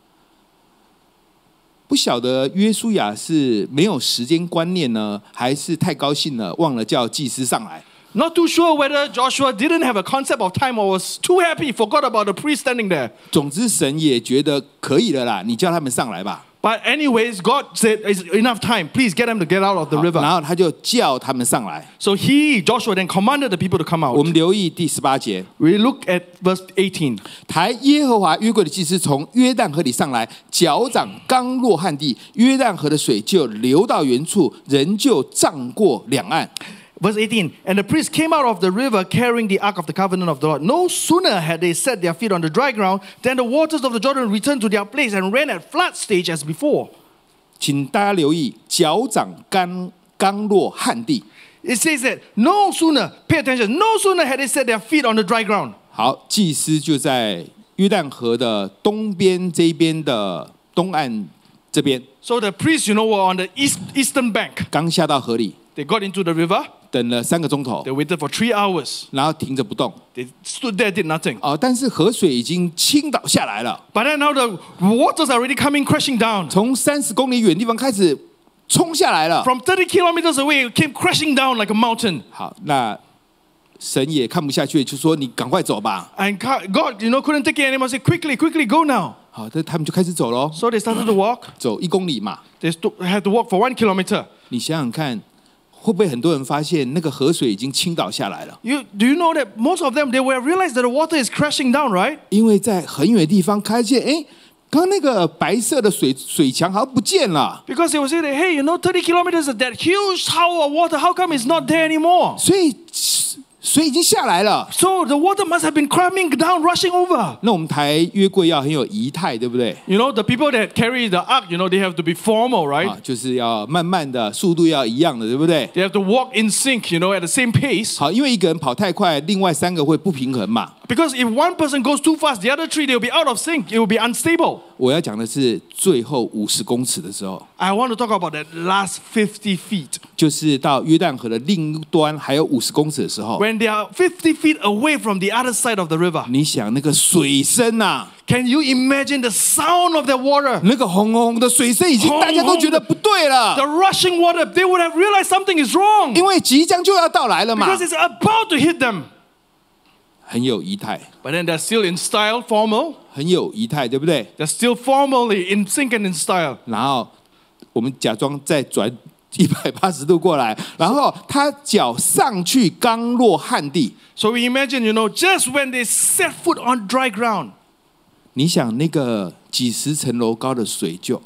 Speaker 2: 不晓得约书亚是没有时间观念呢，还是太高兴了，忘了叫祭司上来。
Speaker 3: Not too sure whether Joshua didn't have a concept of time or was too happy, forgot about the priest standing there.
Speaker 2: 总之，神也觉得可以了啦，你叫他们上来吧。
Speaker 3: But anyways, God said, it's enough time. Please get them to get out of the
Speaker 2: 好然
Speaker 3: river.
Speaker 2: 后他就叫他们上来。
Speaker 3: So he, Joshua, then commanded the people to come
Speaker 2: 我
Speaker 3: out.
Speaker 2: 们留意第十八节，
Speaker 3: We look at verse eighteen.
Speaker 2: 抬耶和华约柜的祭司从约旦河里上来，脚掌刚落旱地，约旦河的水就流到原处，人就涨过两岸。
Speaker 3: Verse eighteen, and the priests came out of the river carrying the ark of the covenant of the Lord. No sooner had they set their feet on the dry ground than the waters of the Jordan returned to their place and ran at flood stage as before.
Speaker 2: 请大家留意，脚掌刚刚落旱地。
Speaker 3: It says that no sooner, pay attention, no sooner had they set their feet on the dry ground.
Speaker 2: 好，祭司就在约旦河的东边这一边的东岸这边，
Speaker 3: So the priests, you know, were on the east, eastern bank.
Speaker 2: 刚下到河里，
Speaker 3: They got into the river.
Speaker 2: 等了三个钟头
Speaker 3: They，waited for three hours.
Speaker 2: 然后停着不动。
Speaker 3: They stood there, did nothing.
Speaker 2: 哦，但是河水已经倾倒下来了，
Speaker 3: But then now the waters are already coming crashing down.
Speaker 2: 从三十公里远的地方开始冲下来了。
Speaker 3: From thirty kilometers away, it came crashing down like a mountain.
Speaker 2: 好，那神也看不下去，就说你赶快走吧。
Speaker 3: And God, you know, couldn't take it anymore. Said, quickly, quickly, go now.
Speaker 2: 好，这他们就开始走喽，
Speaker 3: So they started to walk.
Speaker 2: 走一公里嘛。
Speaker 3: They sto- had to walk for one kilometer.
Speaker 2: 你想想看，会不会很多人发现那个河水已经倾倒下来了？
Speaker 3: You, do you know that most of them, they will realize that the water is crashing down, right?
Speaker 2: 因为在很远的地方看见，哎，刚刚那个白色的水水墙好像不见了，
Speaker 3: Because they will say that, hey, you know, thirty kilometers of that huge tower of water, how come it's not there anymore?
Speaker 2: 所以水已经下来了。
Speaker 3: So the water must have been coming down, rushing over.
Speaker 2: 那我们抬约柜要很有仪态，对不对？
Speaker 3: You know, the people that carry the ark, you know, they have to be formal, right?
Speaker 2: 啊，就是要慢慢的，速度要一样的，对不对？
Speaker 3: They have to walk in sync, you know, at the same pace.
Speaker 2: 好，因为一个人跑太快，另外三个会不平衡嘛。
Speaker 3: Because if one person goes too fast, the other three, they will be out of sync. It will be unstable.
Speaker 2: 我要讲的是最后五十公尺的时候，
Speaker 3: I want to talk about that last fifty feet.
Speaker 2: 就是到约旦河的另一端还有五十公尺的时候，
Speaker 3: When they are fifty feet away from the other side of the river.
Speaker 2: 你想那个水声呐、啊，
Speaker 3: Can you imagine the sound of that water?
Speaker 2: 那个轰轰的水声已经
Speaker 3: 轰
Speaker 2: 大家都觉得不对
Speaker 3: The
Speaker 2: 了，
Speaker 3: rushing water, they would have realized something is wrong.
Speaker 2: 因为即将就要到来了嘛，
Speaker 3: Because it's about to hit them.
Speaker 2: 很有仪态，
Speaker 3: But then they're still in style, formal.
Speaker 2: 很有仪态，对不对？
Speaker 3: They're still formally in sync and in style.
Speaker 2: 然后我们假装再转一百八十度过来，然后他脚上去刚落旱地，
Speaker 3: So we imagine, you know, just when they set foot on dry ground,
Speaker 2: 你想那个几十层楼高的水就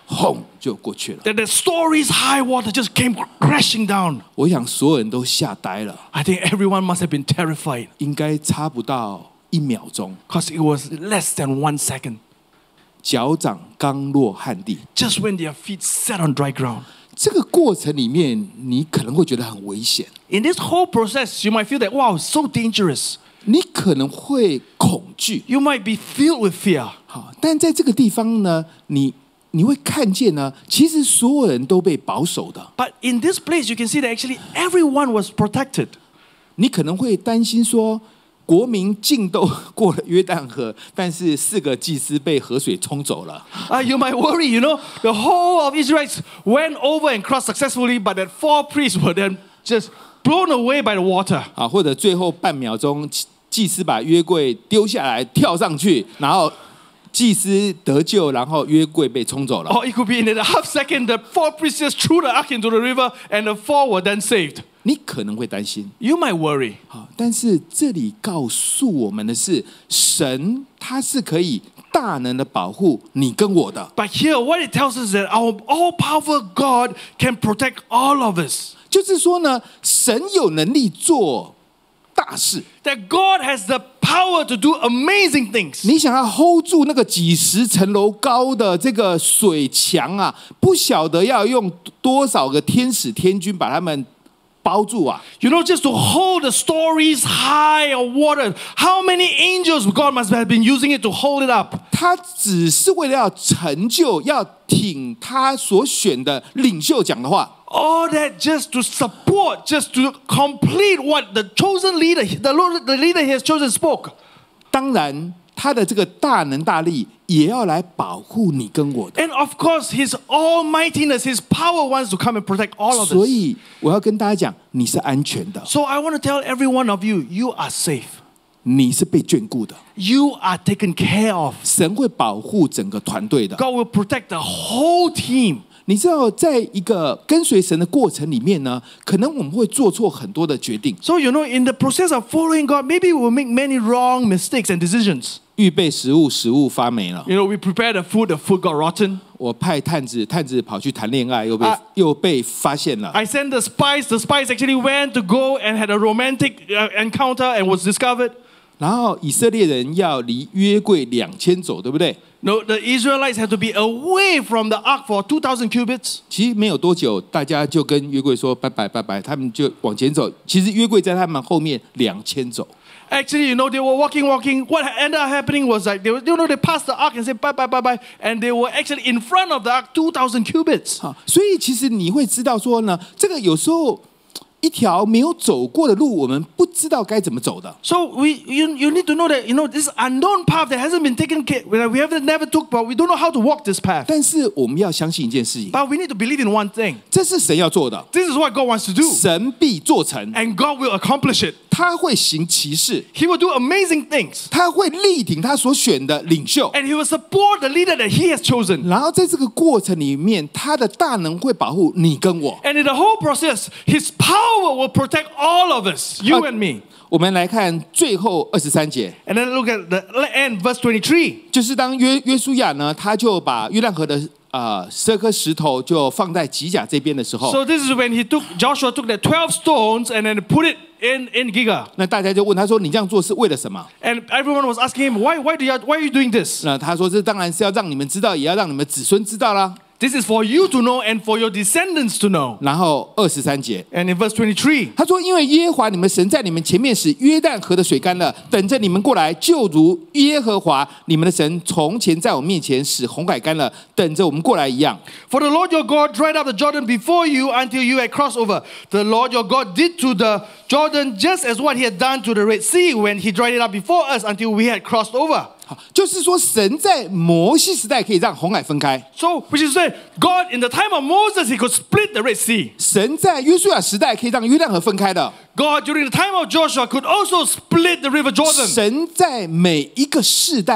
Speaker 2: 轰就过去了。
Speaker 3: That the story's high water just came crashing down.
Speaker 2: 我想所有人都吓呆了，
Speaker 3: I think everyone must have been terrified
Speaker 2: 应该差不到一秒钟，
Speaker 3: because it was less than one second.
Speaker 2: 脚掌刚落旱地。
Speaker 3: Just when their feet set on dry ground.
Speaker 2: 这个过程里面，你可能会觉得很危险，
Speaker 3: In this whole process, you might feel that, wow, it's so dangerous.
Speaker 2: 你可能会恐惧。
Speaker 3: You might be filled with fear.
Speaker 2: 好，但在这个地方呢，你你会看见呢，其实所有人都被保守的。
Speaker 3: But in this place, you can see that actually everyone was protected.
Speaker 2: 你可能会担心说，国民尽都过了约旦河，但是四个祭司被河水冲走了。
Speaker 3: Uh, you might worry, you know, the whole of Israelites went over and crossed successfully, but that four priests were then just blown away by the water.
Speaker 2: 啊，或者最后半秒钟，祭司把约柜丢下来，跳上去，然后祭司得救，然后约柜被冲走了。
Speaker 3: Or it could be in a half second, the four priests just threw the ark into the river, and the four were then saved.
Speaker 2: 你可能会担心，
Speaker 3: You might worry.
Speaker 2: 好，但是这里告诉我们的是，神他是可以大能的保护你跟我的。
Speaker 3: But here, what it tells us is that our all-powerful God can protect all of us.
Speaker 2: 就是说呢，神有能力做大事。
Speaker 3: That God has the power to do amazing things.
Speaker 2: 你想要 hold 住那个几十层楼高的这个水墙啊，不晓得要用多少个天使天军把他们包住啊。
Speaker 3: You know, just to hold the stories high of water, how many angels God must have been using it to hold it up?
Speaker 2: 他只是为了要成就，要挺他所选的领袖讲的话。
Speaker 3: All that just to support, just to complete what the chosen leader, the Lord, the leader he has chosen spoke.
Speaker 2: 当然，他的这个大能大力也要来保护你跟我的。
Speaker 3: And of course, his almightiness, his power wants to come and protect all of
Speaker 2: 所
Speaker 3: us.
Speaker 2: 以我要跟大家讲，你是安全的，
Speaker 3: So I want to tell every one of you, you are safe.
Speaker 2: 你是被眷顾的，
Speaker 3: You are taken care of.
Speaker 2: 神会保护整个团队的。
Speaker 3: God will protect the whole team.
Speaker 2: 你知道，在一个跟随神的过程里面呢，可能我们会做错很多的决定。
Speaker 3: So, you know, in the process of following God, maybe we will make many wrong mistakes and decisions.
Speaker 2: 预备食物，食物发霉了。
Speaker 3: You know, we prepare the food, the food got rotten.
Speaker 2: 我派探子，探子跑去谈恋爱，又被、
Speaker 3: 啊
Speaker 2: 又被发现了。
Speaker 3: I sent the spies. The spies actually went to go and had a romantic uh, encounter and was discovered.
Speaker 2: 然后以色列人要离约柜两千走，对不对？
Speaker 3: No, the Israelites had to be away from the ark for two thousand cubits.
Speaker 2: 其实没有多久，大家就跟约柜说拜拜拜拜，他们就往前走。其实约柜在他们后面两千走。
Speaker 3: Actually, you know, they were walking, walking. What ended up happening was like, they, were, you know, they passed the ark and said bye, bye, bye, bye. And they were actually in front of the ark two thousand cubits.
Speaker 2: 好，所以其实你会知道说呢，这个有时候一条没有走过的路，我们不知道该怎么走的。
Speaker 3: So we, you, you need to know that, you know, this unknown path that hasn't been taken care, we haven't never took, but we don't know how to walk this path.
Speaker 2: 但是我们要相信一件事情，
Speaker 3: But we need to believe in one thing.
Speaker 2: 这是神要做的，
Speaker 3: This is what God wants to do.
Speaker 2: 神必做成，
Speaker 3: And God will accomplish it.
Speaker 2: 他会行奇事，
Speaker 3: He will do amazing things.
Speaker 2: 他会力挺他所选的领袖。
Speaker 3: And He will support the leader that He has chosen.
Speaker 2: 然后在这个过程里面，他的大能会保护你跟我。
Speaker 3: And in the whole process, His power will protect all of us, you and me.
Speaker 2: 我们来看最后二十三节，
Speaker 3: And then look at the end, verse twenty-three.
Speaker 2: 就是当约约书亚呢，他就把约旦河的呃十二颗石头就放在吉甲这边的时候，
Speaker 3: So this is when he took, Joshua took the twelve stones and then put it in, in Giga.
Speaker 2: 那大家就问他说：“你这样做是为了什么
Speaker 3: And everyone was asking him, why, why, do you, why are you doing？” this?
Speaker 2: 那他说：“这当然是要让你们知道，也要让你们子孙知道啦。”
Speaker 3: This is for you to know and for your descendants to know.
Speaker 2: 然后二十三节，
Speaker 3: And in verse twenty-three,
Speaker 2: 他说：“因为耶和华你们神在你们前面使约旦河的水干了，等着你们过来，就如耶和华你们的神从前在我面前使红海干了，等着我们过来一样。”
Speaker 3: For the Lord your God dried up the Jordan before you until you had crossed over. The Lord your God did to the Jordan just as what he had done to the Red Sea when he dried it up before us until we had crossed over.
Speaker 2: 好，就是说神在摩西时代可以让红海分开，
Speaker 3: So, which is say, God in the time of Moses, he could split the Red Sea.
Speaker 2: 神在约书亚时代可以让约旦河分开的，
Speaker 3: God during the time of Joshua could also split the river Jordan.
Speaker 2: 神在每一个世代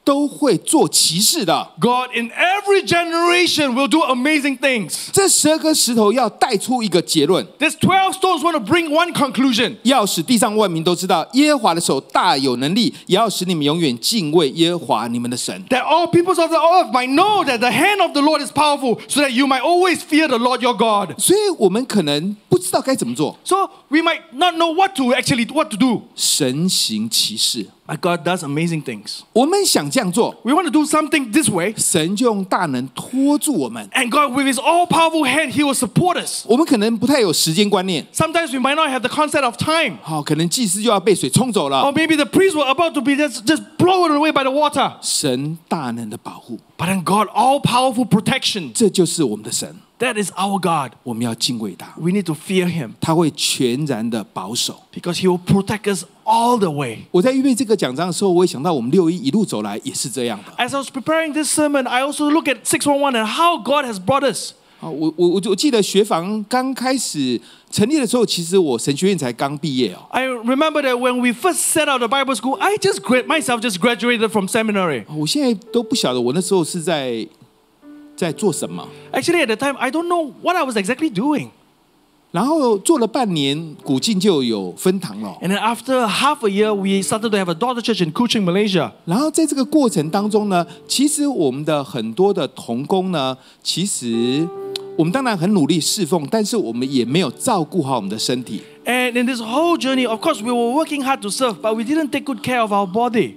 Speaker 2: 都会做奇事的。
Speaker 3: God in every generation will do amazing things.
Speaker 2: 这十二颗石头要带出一个结论，
Speaker 3: These twelve stones want to bring one conclusion.
Speaker 2: 要使地上万民都知道耶和华的手大有能力，也要使你们永远敬畏耶和华你们的神。
Speaker 3: That all peoples of the earth might know that the hand of the Lord is powerful, so that you might always fear the Lord your God.
Speaker 2: 所以我们可能不知道该怎么做。
Speaker 3: So we might not know what to actually what to do.
Speaker 2: 神行奇事，
Speaker 3: But God does amazing things.
Speaker 2: 我们想这样做，
Speaker 3: We want to do something this way,
Speaker 2: 神就用大能拖住我们。
Speaker 3: and God, with His all-powerful hand, He will support us.
Speaker 2: 我们可能不太有时间观念，
Speaker 3: Sometimes we might not have the concept of time.
Speaker 2: 好、可能祭司就要被水冲走了。
Speaker 3: Or maybe the priests were about to be just, just blown away by the water.
Speaker 2: 神大能的保护，
Speaker 3: But then God, all-powerful protection.
Speaker 2: 这就是我们的神，
Speaker 3: That is our God.
Speaker 2: 我们要敬畏他，
Speaker 3: We need to fear Him
Speaker 2: 他会全然的保守。
Speaker 3: because He will protect us all the way.
Speaker 2: 我在预备这个讲章的时候，我也想到我们六一一路走来也是这样的。
Speaker 3: As I was preparing this sermon, I also look at six one one and how God has brought us.
Speaker 2: 啊，我我我我记得学房刚开始成立的时候，其实我神学院才刚毕业哦。
Speaker 3: I remember that when we first set out the Bible school, I just gra- myself just graduated from seminary.
Speaker 2: 我现在都不晓得我那时候是在在做什么。
Speaker 3: Actually, at the time, I don't know what I was exactly doing.
Speaker 2: 然后做了半年，古晋就有分堂了。
Speaker 3: And then after half a year, we started to have a daughter church in Kuching, Malaysia.
Speaker 2: 然后在这个过程当中呢，其实我们的很多的同工呢，其实我们当然很努力侍奉，但是我们也没有照顾好我们的身体。
Speaker 3: And in this whole journey, of course, we were working hard to serve, but we didn't take good care of our body.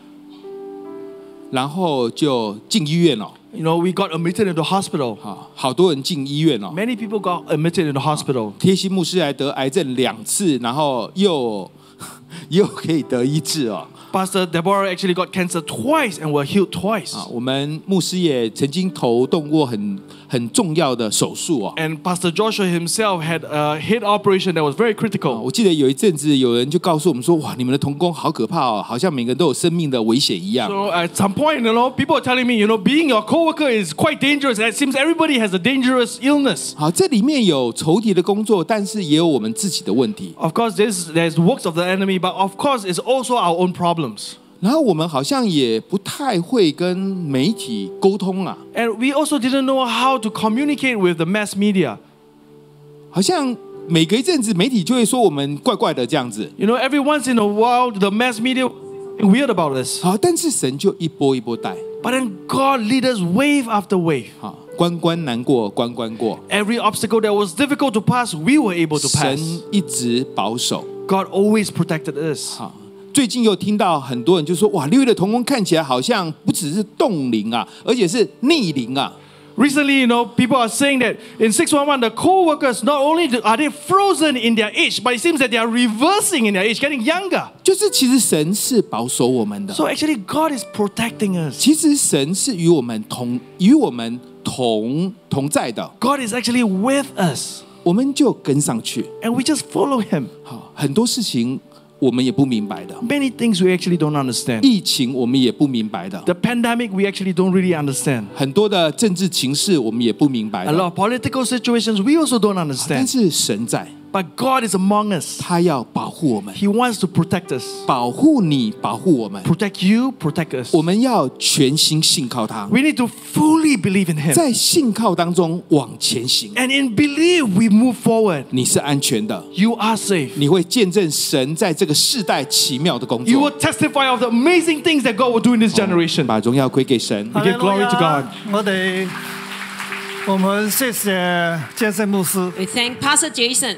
Speaker 2: 然后就进医院了。
Speaker 3: You know, we got admitted into hospital.
Speaker 2: 好，好多人进医院了。
Speaker 3: Many people got admitted into hospital.
Speaker 2: 贴心牧师还得癌症两次，然后又又可以得医治哦。
Speaker 3: Pastor Deborah actually got cancer twice and were healed twice.
Speaker 2: 啊，我们牧师也曾经头动过很很重要的手术哦。
Speaker 3: And Pastor Joshua himself had a head operation that was very
Speaker 2: 啊
Speaker 3: critical.
Speaker 2: 我记得有一阵子有人就告诉我们说，哇，你们的同工好可怕哦，好像每个人都有生命的危险一样。
Speaker 3: So at some point, you know, people are telling me, you know, being your coworker is quite dangerous. It seems everybody has a dangerous illness.
Speaker 2: 好，这里面有仇敌的工作，但是也有我们自己的问题。
Speaker 3: Of course, there's there's works of the enemy, but of course, it's also our own problems.
Speaker 2: 然后我们好像也不太会跟媒体沟通啊，
Speaker 3: And we also didn't know how to communicate with the mass media.
Speaker 2: 好像每隔一阵子媒体就会说我们怪怪的这样子。
Speaker 3: You know, every once in a while, the mass media is weird about this.
Speaker 2: 好，但是神就一波一波带，
Speaker 3: But then God lead us wave after wave.
Speaker 2: 好，关关难过关关过，
Speaker 3: Every obstacle that was difficult to pass, we were able to
Speaker 2: 神
Speaker 3: pass.
Speaker 2: 一直保守。
Speaker 3: God always protected us.
Speaker 2: 好，最近又听到很多人就说，哇，六月的同工看起来好像不只是冻龄啊，而且是逆龄啊。
Speaker 3: Recently, you know, people are saying that in six one one, the co-workers, not only are they frozen in their age, but it seems that they are reversing in their age, getting younger.
Speaker 2: 就是其实神是保守我们的，
Speaker 3: So actually, God is protecting us.
Speaker 2: 其实神是与我们同与我们同同在的，
Speaker 3: God is actually with us.
Speaker 2: 我们就跟上去。
Speaker 3: And we just follow Him.
Speaker 2: 好，很多事情我们也不明白的，
Speaker 3: Many things we actually don't understand.
Speaker 2: 疫情我们也不明白的，
Speaker 3: The pandemic, we actually don't really understand.
Speaker 2: 很多的政治情势我们也不明白
Speaker 3: A lot
Speaker 2: 的，
Speaker 3: of political situations, we also don't
Speaker 2: 但
Speaker 3: understand.
Speaker 2: 是神在，
Speaker 3: But God is among us.
Speaker 2: 他要保护我们，
Speaker 3: He wants to protect us.
Speaker 2: 保护你，保护我们。
Speaker 3: Protect you, protect us.
Speaker 2: 我们要全心信靠他，
Speaker 3: We need to fully believe in Him.
Speaker 2: 在信靠当中往前行。
Speaker 3: And in belief, we move forward.
Speaker 2: 你是安全的，
Speaker 3: You are safe.
Speaker 2: 你会见证神在这个世代奇妙的工
Speaker 3: You
Speaker 2: 作
Speaker 3: will。testify of the amazing things that God will do in this generation.
Speaker 2: 把荣耀归给神。
Speaker 3: We give glory to God.
Speaker 5: 我哋我們謝謝建聖牧師，
Speaker 4: We thank Pastor Jason.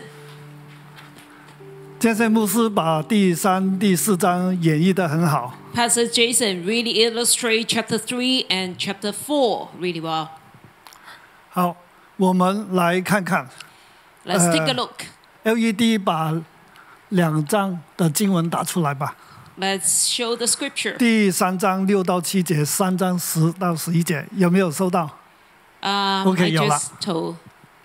Speaker 5: 建聖牧師把第三、第四章演繹得很好。
Speaker 4: Pastor Jason really illustrate chapter three and chapter four really well.
Speaker 5: 好，我們來看看
Speaker 4: Let's take a
Speaker 5: Uh,
Speaker 4: look.
Speaker 5: L E D 把兩章的經文打出來吧。
Speaker 4: Let's show the scripture.
Speaker 5: 第三章六到七節，三章十到十一節，有沒有收到？
Speaker 4: Um,
Speaker 5: Okay,
Speaker 4: I
Speaker 5: 有了。
Speaker 4: just told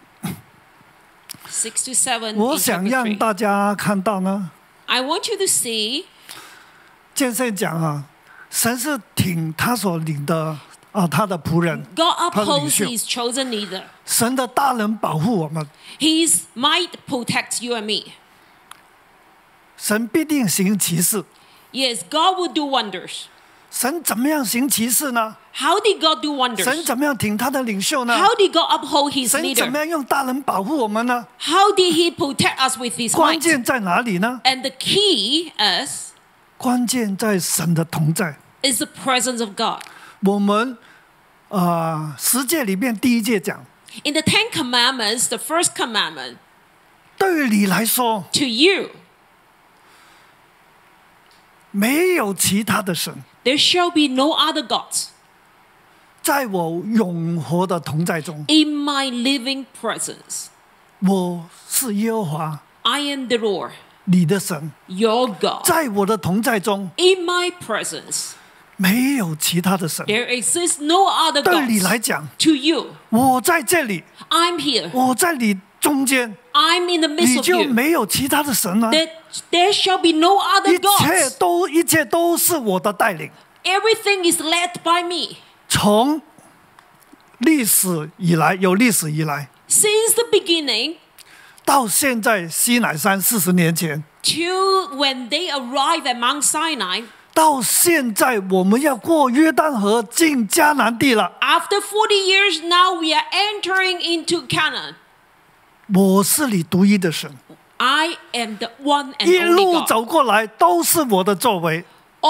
Speaker 4: six to seven.
Speaker 5: 我
Speaker 4: in
Speaker 5: 想
Speaker 4: chapter
Speaker 5: 讓
Speaker 4: three.
Speaker 5: 大家看到呢，
Speaker 4: I want you to see
Speaker 5: 建聖講啊，神是挺他所領的啊，他的僕人，
Speaker 4: God
Speaker 5: 他的領
Speaker 4: upholds
Speaker 5: 袖，
Speaker 4: His chosen leader.
Speaker 5: 神的大能保護我們，
Speaker 4: His might protects you and me.
Speaker 5: 神必定行奇事。
Speaker 4: Yes, God will do wonders.
Speaker 5: 神怎么样行奇事呢？
Speaker 4: How did God do
Speaker 5: 神
Speaker 4: wonders?
Speaker 5: 怎么样挺他的领袖呢？
Speaker 4: How did God uphold His
Speaker 5: 神怎么
Speaker 4: leader?
Speaker 5: 样用大能保护我们呢？
Speaker 4: How did He protect us with His
Speaker 5: 关
Speaker 4: might?
Speaker 5: 键在哪里呢？
Speaker 4: And the key is
Speaker 5: 关键在神的同在。
Speaker 4: is the presence of God.
Speaker 5: 我们啊、呃十诫里面第一诫讲，
Speaker 4: In the Ten Commandments, the first commandment
Speaker 5: 对于你来说，
Speaker 4: to you,
Speaker 5: 没有其他的神，
Speaker 4: there shall be no other gods
Speaker 5: 在我永活的同在中，
Speaker 4: in my living presence.
Speaker 5: 我是耶和华
Speaker 4: I am the Lord,
Speaker 5: 你的神，
Speaker 4: your God.
Speaker 5: 在我的同在中
Speaker 4: In my presence,
Speaker 5: 没有其他的神。
Speaker 4: there exists no other
Speaker 5: 对你
Speaker 4: gods.
Speaker 5: 来讲，
Speaker 4: To you,
Speaker 5: 我在这里，
Speaker 4: I'm here.
Speaker 5: 我在你中间，
Speaker 4: I'm in the
Speaker 5: 你
Speaker 4: midst of
Speaker 5: 就
Speaker 4: you.
Speaker 5: 没有其他的神了。
Speaker 4: That there shall be no other
Speaker 5: 一切
Speaker 4: gods.
Speaker 5: 都一切都是我的带领，
Speaker 4: Everything is led by me.
Speaker 5: 从历史以来有历史以来，
Speaker 4: Since the beginning
Speaker 5: 到现在西乃山四十年前，
Speaker 4: to when they arrive at Mount Sinai,
Speaker 5: 到现在我们要过约旦河进迦南地了。
Speaker 4: after forty years now we are entering into Canaan.
Speaker 5: 我是你独一的神，
Speaker 4: I am the one and
Speaker 5: 一
Speaker 4: only
Speaker 5: 路
Speaker 4: God.
Speaker 5: 走过来都是我的作为，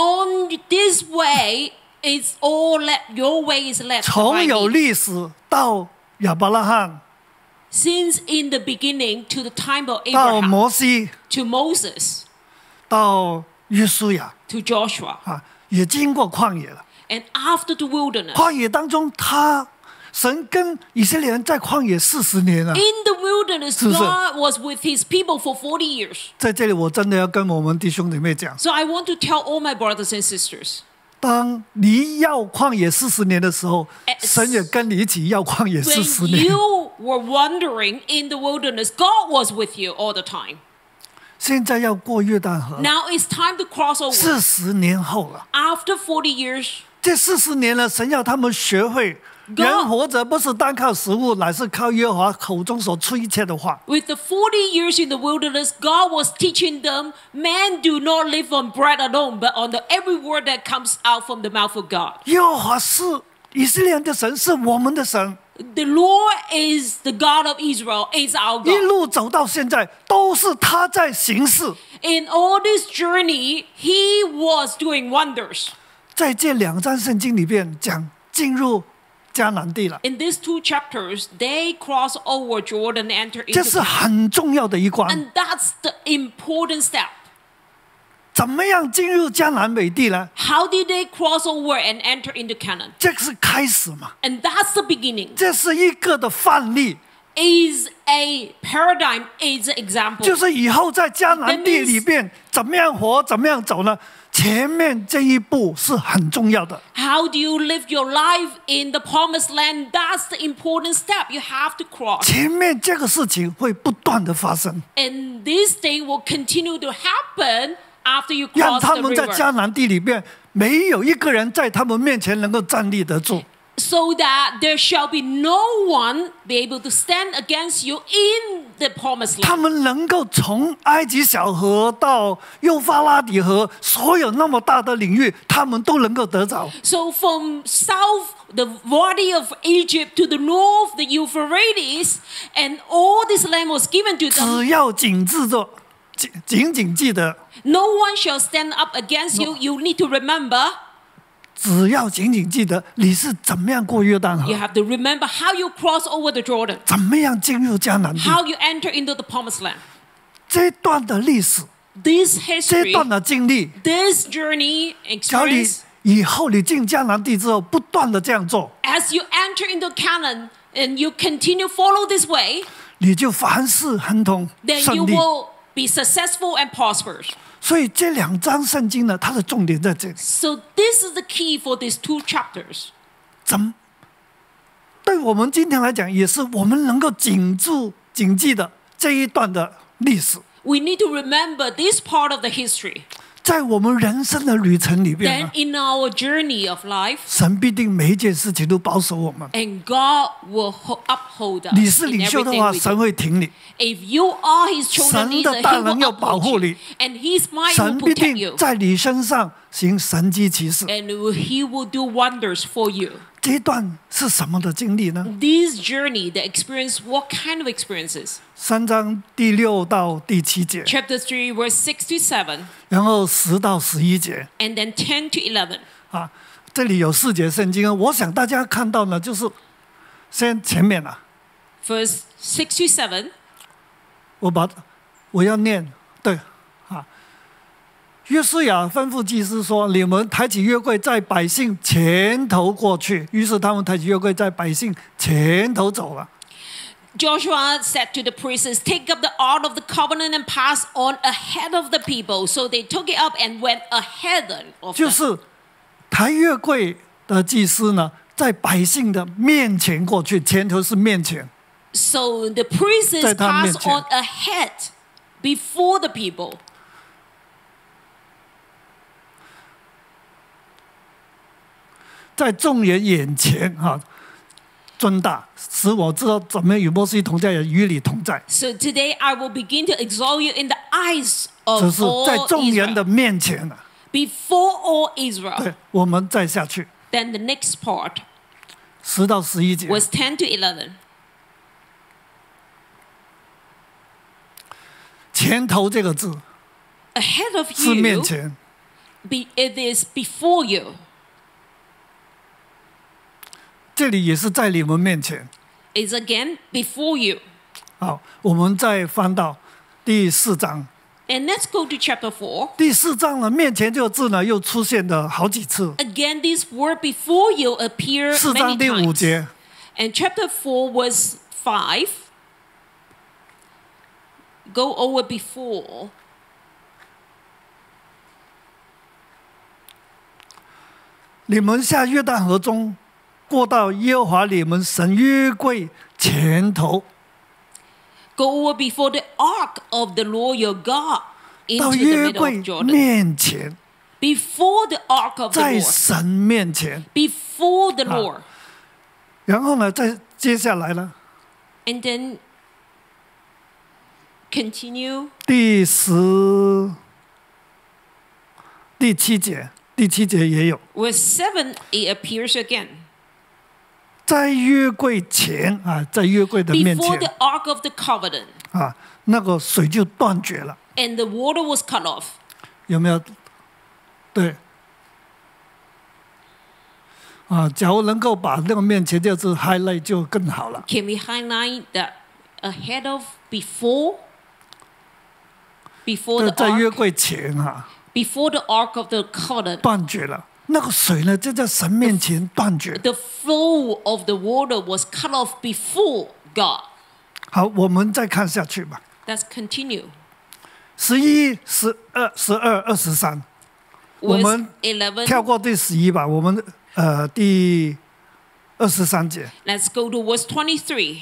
Speaker 4: On this way is all led, your way is led
Speaker 5: 从
Speaker 4: by
Speaker 5: 有
Speaker 4: me.
Speaker 5: 历史到亚伯拉罕，
Speaker 4: Since in the beginning to the time of
Speaker 5: 到
Speaker 4: Abraham,
Speaker 5: 摩西，
Speaker 4: to Moses,
Speaker 5: 到约书亚
Speaker 4: to Joshua,
Speaker 5: 啊，也经过旷野了。
Speaker 4: and after the wilderness.
Speaker 5: 旷野当中，他神跟以色列人在旷野四十年了。
Speaker 4: In the wilderness,
Speaker 5: 是不是？
Speaker 4: God was with his people for forty years.
Speaker 5: 在这里，我真的要跟我们弟兄姐妹讲，
Speaker 4: So I want to tell all my brothers and sisters,
Speaker 5: 当你要旷野四十年的时候，
Speaker 4: As-
Speaker 5: 神也跟你一起要旷野四十
Speaker 4: when
Speaker 5: 年。
Speaker 4: you were wandering in the wilderness, God was with you all the time.
Speaker 5: 现在要过约旦河，
Speaker 4: Now it's time to cross over.
Speaker 5: 四十年后了。
Speaker 4: After forty years,
Speaker 5: 这四十年了，神要他们学会，
Speaker 4: God-
Speaker 5: 人活着不是单靠食物，乃是靠耶和华口中所出一切的话。
Speaker 4: with the forty years in the wilderness, God was teaching them, man do not live on bread alone, but on the every word that comes out from the mouth of God.
Speaker 5: 耶和华是以色列人的神，是我们的神。
Speaker 4: The Lord is the God of Israel, is our
Speaker 5: 一
Speaker 4: God.
Speaker 5: 路走到现在，都是他在行事。
Speaker 4: In all this journey, He was doing wonders.
Speaker 5: 在这两章圣经里边讲进入迦南地了，
Speaker 4: In these two chapters, they cross over Jordan and enter
Speaker 5: 这
Speaker 4: into
Speaker 5: 是
Speaker 4: Canaan.
Speaker 5: 很重要的一关。
Speaker 4: And that's the important step.
Speaker 5: 怎么样进入迦南美地呢？
Speaker 4: How did they cross over and enter into Canaan?
Speaker 5: 这个是开始嘛，
Speaker 4: And that's the beginning.
Speaker 5: 这是一个的范例，
Speaker 4: Is a paradigm, is an example.
Speaker 5: 就是以后在迦南地里边怎么样活，怎么样走呢？前面这一步是很重要的。
Speaker 4: How do you live your life in the promised land? That's the important step you have to cross.
Speaker 5: 前面这个事情会不断的发生，
Speaker 4: And this thing will continue to happen after you
Speaker 5: 让
Speaker 4: cross
Speaker 5: 他
Speaker 4: the
Speaker 5: 们在
Speaker 4: river.
Speaker 5: 迦南地里边没有一个人在他们面前能够站立得住。
Speaker 4: So that there shall be no one be able to stand against you in the promised
Speaker 5: 他
Speaker 4: land.
Speaker 5: 们能够从埃及小河到幼发拉底河，所有那么大的领域，他们都能够得着。
Speaker 4: So from south, the valley of Egypt to the north, the Euphrates, and all this land was given to them.
Speaker 5: 只要紧记着，紧紧紧记得，
Speaker 4: No one shall stand up against you. You need to remember.
Speaker 5: 只要紧紧记得你是怎么样过约旦
Speaker 4: You
Speaker 5: 河，
Speaker 4: have to remember how you cross over the Jordan,
Speaker 5: 怎么样进入迦南地。
Speaker 4: how you enter into the promised land.
Speaker 5: 这段的历史，
Speaker 4: This
Speaker 5: 这
Speaker 4: history,
Speaker 5: 段的经历，
Speaker 4: this journey
Speaker 5: 只要你
Speaker 4: experience,
Speaker 5: 以后你进迦南地之后，不断的这样做，
Speaker 4: as you enter into Canaan and you continue follow this way,
Speaker 5: 你就凡事亨通
Speaker 4: then
Speaker 5: 顺
Speaker 4: you
Speaker 5: 利。
Speaker 4: will be successful and prosperous.
Speaker 5: 所以这两章圣经呢，它的重点在这里。
Speaker 4: So this is the key for these two chapters.
Speaker 5: 怎么？对我们今天来讲，也是我们能够谨住谨记的这一段的历史。
Speaker 4: We need to remember this part of the history.
Speaker 5: 在我们人生的旅程里边
Speaker 4: then
Speaker 5: 呢，
Speaker 4: in our journey of life,
Speaker 5: 神必定每一件事情都保守我们。
Speaker 4: and God will ho- uphold us
Speaker 5: 你是
Speaker 4: in
Speaker 5: 领袖的
Speaker 4: everything
Speaker 5: 话，
Speaker 4: we
Speaker 5: 神
Speaker 4: do.
Speaker 5: 会挺你，
Speaker 4: If you are His chosen
Speaker 5: 神
Speaker 4: leader,
Speaker 5: 的
Speaker 4: He
Speaker 5: 大能要
Speaker 4: will
Speaker 5: 保护
Speaker 4: uphold
Speaker 5: 你
Speaker 4: you, and His might
Speaker 5: 神
Speaker 4: will
Speaker 5: 必
Speaker 4: protect
Speaker 5: 定
Speaker 4: you,
Speaker 5: 在你身上行神迹奇事。
Speaker 4: and He will do wonders for you.
Speaker 5: 这一段是什么的经历呢？
Speaker 4: This journey, the experience, what kind of experiences?
Speaker 5: 三章第六到第七节，
Speaker 4: Chapter three, verse six to seven,
Speaker 5: 然后十到十一节
Speaker 4: and then ten to eleven.
Speaker 5: 啊，这里有四节圣经，我想大家看到呢，就是先前面啊，
Speaker 4: Verse six to seven.
Speaker 5: 我把我要念对啊。约书亚吩咐祭司说：“你们抬起约柜，在百姓前头过去。”于是他们抬起约柜，在百姓前头走了。
Speaker 4: Joshua said to the priests, "Take up the ark of the covenant and pass on ahead of the people." So they took it up and went ahead of
Speaker 5: 就
Speaker 4: them.
Speaker 5: 是抬约柜的祭司呢，在百姓的面前过去，前头是面前。
Speaker 4: So the priests
Speaker 5: 在他面
Speaker 4: pass
Speaker 5: 前。
Speaker 4: on ahead before the people.
Speaker 5: 在众人眼前哈、尊大，使我知道怎么样与摩西同在，也与你同在。
Speaker 4: So today I will begin to exalt you in the eyes
Speaker 5: 这
Speaker 4: of
Speaker 5: 是在
Speaker 4: all
Speaker 5: 众人的
Speaker 4: Israel.
Speaker 5: 面前啊。
Speaker 4: Before all Israel.
Speaker 5: 对，我们再下去，
Speaker 4: Then the next part
Speaker 5: 十到十一节。
Speaker 4: was ten to eleven.
Speaker 5: 前头这个字
Speaker 4: Ahead of
Speaker 5: 是面
Speaker 4: you,
Speaker 5: 前，
Speaker 4: be, it is before you.
Speaker 5: 这里也是在你们面前。
Speaker 4: Is again before you.
Speaker 5: 好，我们再翻到第四章。
Speaker 4: And let's go to chapter four.
Speaker 5: 第四章呢，面前这个字呢又出现了好几次。
Speaker 4: Again, this word before you appear
Speaker 5: 四
Speaker 4: many
Speaker 5: 章第五
Speaker 4: times.
Speaker 5: 节，
Speaker 4: And chapter four was five. Go over before.
Speaker 5: 你们下约旦河中，过到耶和华你们神约柜前头，
Speaker 4: Go over before the ark of the Lord your God
Speaker 5: 到
Speaker 4: into the
Speaker 5: 约
Speaker 4: middle
Speaker 5: 柜
Speaker 4: of Jordan.
Speaker 5: 面前，
Speaker 4: Before the ark of the
Speaker 5: 在
Speaker 4: Lord.
Speaker 5: 神面前。
Speaker 4: Before the
Speaker 5: 啊
Speaker 4: Lord.
Speaker 5: 然后呢，再接下来呢，
Speaker 4: And then continue.
Speaker 5: 第十、第七节，第七节也有，
Speaker 4: Verse seven, it appears again.
Speaker 5: 在约柜前啊，在约柜的面
Speaker 4: Before
Speaker 5: 前
Speaker 4: the ark of the covenant.
Speaker 5: 啊，那个水就断绝了，
Speaker 4: And the water was cut off.
Speaker 5: 有没有？对。啊，假如能够把那个面前这个字 highlight 就更好了。
Speaker 4: Can we highlight that ahead of before? Before
Speaker 5: 对，
Speaker 4: the
Speaker 5: 在约
Speaker 4: ark?
Speaker 5: 柜前哈、
Speaker 4: Before the ark of the covenant.
Speaker 5: 断绝了，那个水呢就在神面前断绝。
Speaker 4: The flow of the water was cut off before God.
Speaker 5: 好，我们再看下去吧。
Speaker 4: Let's continue.
Speaker 5: 十一、十二、十二、二十三，我
Speaker 4: Verse
Speaker 5: 们
Speaker 4: eleven.
Speaker 5: 跳过第十一吧。我们呃第二十三节，
Speaker 4: Let's go to verse twenty-three.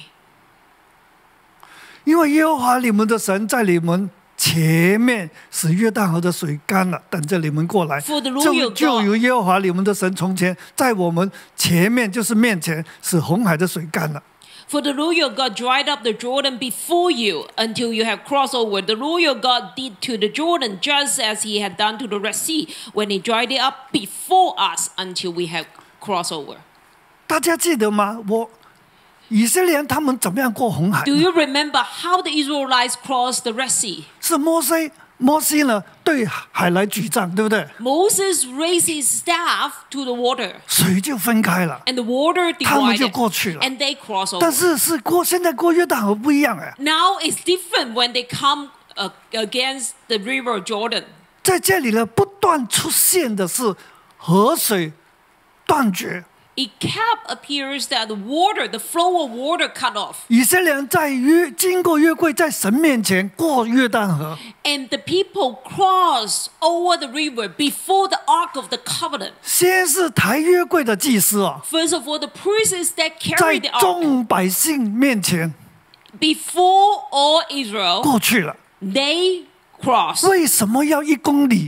Speaker 5: 因为耶和华你们的神在你们前面使约旦河的水干了，等着你们过来。
Speaker 4: For the Lord
Speaker 5: 就
Speaker 4: your
Speaker 5: 就
Speaker 4: God-
Speaker 5: 由耶和华你们的神从前在我们前面，就是面前使红海的水干了。
Speaker 4: For the Lord your God dried up the Jordan before you until you have crossed over. The Lord your God did to the Jordan just as he had done to the Red Sea when he dried it up before us until we have crossed over.
Speaker 5: 大家记得吗？我以色列人他们怎么样过红海
Speaker 4: Do？you remember how the Israelites crossed the Red Sea?
Speaker 5: 是摩西，摩西呢对海来举杖，对不对？
Speaker 4: Moses raised his staff to the water,
Speaker 5: 水就分开了。
Speaker 4: and the water
Speaker 5: 他们就
Speaker 4: divided,
Speaker 5: 过去了。
Speaker 4: and they crossed
Speaker 5: 但
Speaker 4: over.
Speaker 5: 是是过现在过约旦河不一样哎，
Speaker 4: Now it's different when they come uh, against the river Jordan.
Speaker 5: 在这里呢不断出现的是河水断绝，
Speaker 4: It kept appears that the water, the flow of water cut off.
Speaker 5: 以色列人在约经过约柜，在神面前过约旦河，
Speaker 4: And the people crossed over the river before the Ark of the Covenant.
Speaker 5: 先是抬约柜的祭司啊，
Speaker 4: First of all, the priests that
Speaker 5: 在
Speaker 4: carried the Ark
Speaker 5: 众百姓面前
Speaker 4: before all Israel,
Speaker 5: 过去了。
Speaker 4: they crossed.
Speaker 5: 为什么要一公里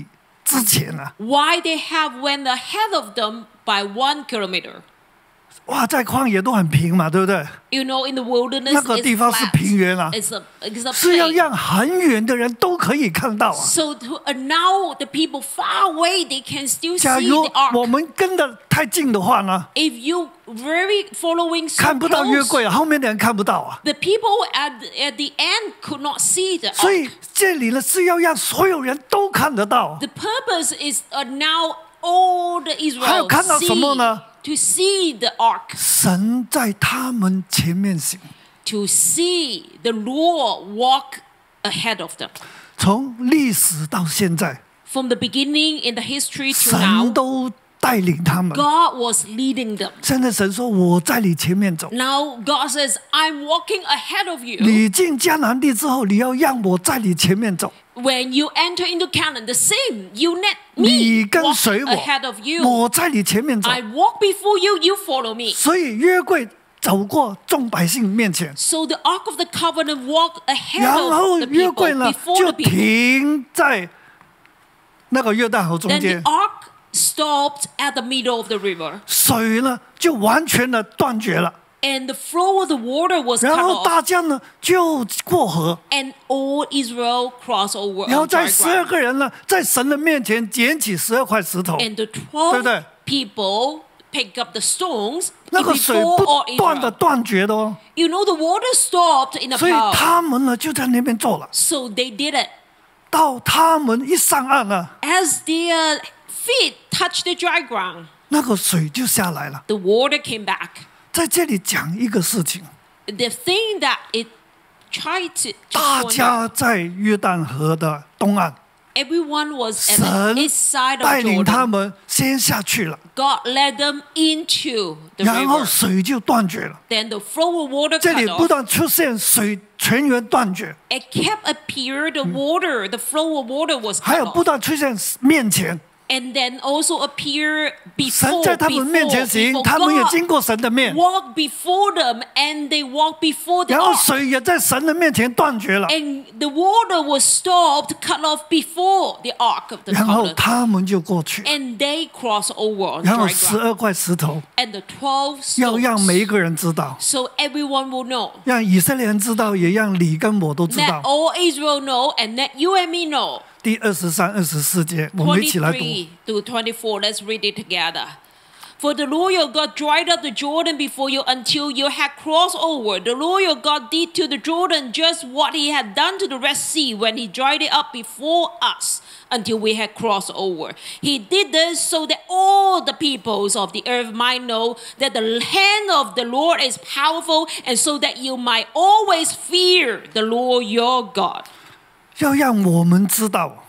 Speaker 5: 之前啊，
Speaker 4: why they have went ahead of them by one kilometer.
Speaker 5: 哇，在旷野都很平嘛，对不对？
Speaker 4: You know, in the wilderness,
Speaker 5: 那个
Speaker 4: it's
Speaker 5: 地方是
Speaker 4: flat.
Speaker 5: 平原啊，
Speaker 4: It's a, it's a
Speaker 5: 是要
Speaker 4: plain.
Speaker 5: 让很远的人都可以看到啊。
Speaker 4: So to, uh, now the people far away, they can still
Speaker 5: 假
Speaker 4: see
Speaker 5: 如
Speaker 4: the ark.
Speaker 5: 我们跟得太近的话呢，
Speaker 4: If you very following so
Speaker 5: 看不到约
Speaker 4: close,
Speaker 5: 柜啊，后面的人看不到啊。
Speaker 4: the people at, at the end could not see the
Speaker 5: 所
Speaker 4: ark.
Speaker 5: 以这里呢是要让所有人都看得到。
Speaker 4: The purpose is uh, now all the
Speaker 5: 还有
Speaker 4: Israel
Speaker 5: 看到什么呢？
Speaker 4: see, to see the ark,
Speaker 5: 神在他们前面行，
Speaker 4: to see the Lord walk ahead of them.
Speaker 5: 从历史到现在，
Speaker 4: From the beginning in the history to
Speaker 5: 神
Speaker 4: now,
Speaker 5: 都带领他们。
Speaker 4: God was leading them.
Speaker 5: 现在神说：“我在你前面走。
Speaker 4: Now God says, I'm walking ahead of you.
Speaker 5: 你进迦南地之后，你要让我在你前面走。
Speaker 4: When you enter into Canaan, the same, you let
Speaker 5: 你
Speaker 4: me
Speaker 5: 跟
Speaker 4: walk
Speaker 5: 随我
Speaker 4: ahead of，you.
Speaker 5: 我在你前面走。
Speaker 4: I walk before you, you follow me.
Speaker 5: 所以约柜走过众百姓面前，
Speaker 4: So the Ark of the Covenant walked ahead
Speaker 5: 然后
Speaker 4: of the
Speaker 5: 约
Speaker 4: people,
Speaker 5: 柜呢
Speaker 4: before
Speaker 5: 就
Speaker 4: the people.
Speaker 5: 停在那个约旦河中
Speaker 4: Then
Speaker 5: 间
Speaker 4: the，Ark stopped at the middle of the river.
Speaker 5: 水呢就完全的断绝了。
Speaker 4: And the flow of the water was
Speaker 5: 然
Speaker 4: cut
Speaker 5: 后
Speaker 4: off.
Speaker 5: 大家呢就过河，
Speaker 4: And all Israel crossed over
Speaker 5: 然后
Speaker 4: on
Speaker 5: 在
Speaker 4: dry
Speaker 5: 十二
Speaker 4: ground.
Speaker 5: 个人呢在神的面前捡起十二块石头，
Speaker 4: And the
Speaker 5: 对
Speaker 4: twelve
Speaker 5: 不对？
Speaker 4: people picked up the stones
Speaker 5: 那个水
Speaker 4: before
Speaker 5: 不
Speaker 4: all
Speaker 5: 断的
Speaker 4: Israel.
Speaker 5: 断绝的哦，
Speaker 4: You know, the water stopped in the
Speaker 5: 所以
Speaker 4: power.
Speaker 5: 他们呢就在那边做了。
Speaker 4: So they did it.
Speaker 5: 到他们一上岸呢，
Speaker 4: As their feet touched the dry ground,
Speaker 5: 那个水就下来了。
Speaker 4: the water came back.
Speaker 5: 在这里讲一个事情，
Speaker 4: The thing that it tried to,
Speaker 5: 大
Speaker 4: to
Speaker 5: 家在约旦河的东岸，
Speaker 4: everyone was at
Speaker 5: 神
Speaker 4: the east side
Speaker 5: 带
Speaker 4: of
Speaker 5: 领他
Speaker 4: Jordan.
Speaker 5: 们先下去了，
Speaker 4: God led them into the
Speaker 5: 然后
Speaker 4: river.
Speaker 5: 水就断绝了。
Speaker 4: Then the flow of water
Speaker 5: 这
Speaker 4: cut
Speaker 5: 里不
Speaker 4: off.
Speaker 5: 断出现水泉源断绝，
Speaker 4: It kept appear the water, the flow of water was
Speaker 5: 还
Speaker 4: cut
Speaker 5: 有不
Speaker 4: off.
Speaker 5: 断出现面前，
Speaker 4: And then also appear
Speaker 5: 神
Speaker 4: before,
Speaker 5: 在他们面前
Speaker 4: before,
Speaker 5: 行，
Speaker 4: before
Speaker 5: 他们也
Speaker 4: God
Speaker 5: 经过神的面，
Speaker 4: walk before them, and they walk before the
Speaker 5: 然后
Speaker 4: ark.
Speaker 5: 水也在神的面前断绝了，
Speaker 4: And the water was stopped, cut off before the ark of the
Speaker 5: 然后
Speaker 4: covenant.
Speaker 5: 他们就过去，
Speaker 4: And they cross over on
Speaker 5: 然后
Speaker 4: dry
Speaker 5: 十
Speaker 4: ground.
Speaker 5: 二块石头
Speaker 4: And the twelve
Speaker 5: 要让
Speaker 4: stones,
Speaker 5: 每一个人知道，
Speaker 4: so everyone will know.
Speaker 5: 让以色列人知道，也让你跟我都知
Speaker 4: Let
Speaker 5: 道。
Speaker 4: all Israel know, and let you and me know.
Speaker 5: 第二十三、二十四节，我们一起来读。
Speaker 4: twenty-three to twenty-four, let's read it together. For the Lord your God dried up the Jordan before you until you had crossed over. The Lord your God did to the Jordan just what he had done to the Red Sea when he dried it up before us until we had crossed over. He did this so that all the peoples of the earth might know that the hand of the Lord is powerful, and so that you might always fear the Lord your God,
Speaker 5: 要让我们知道，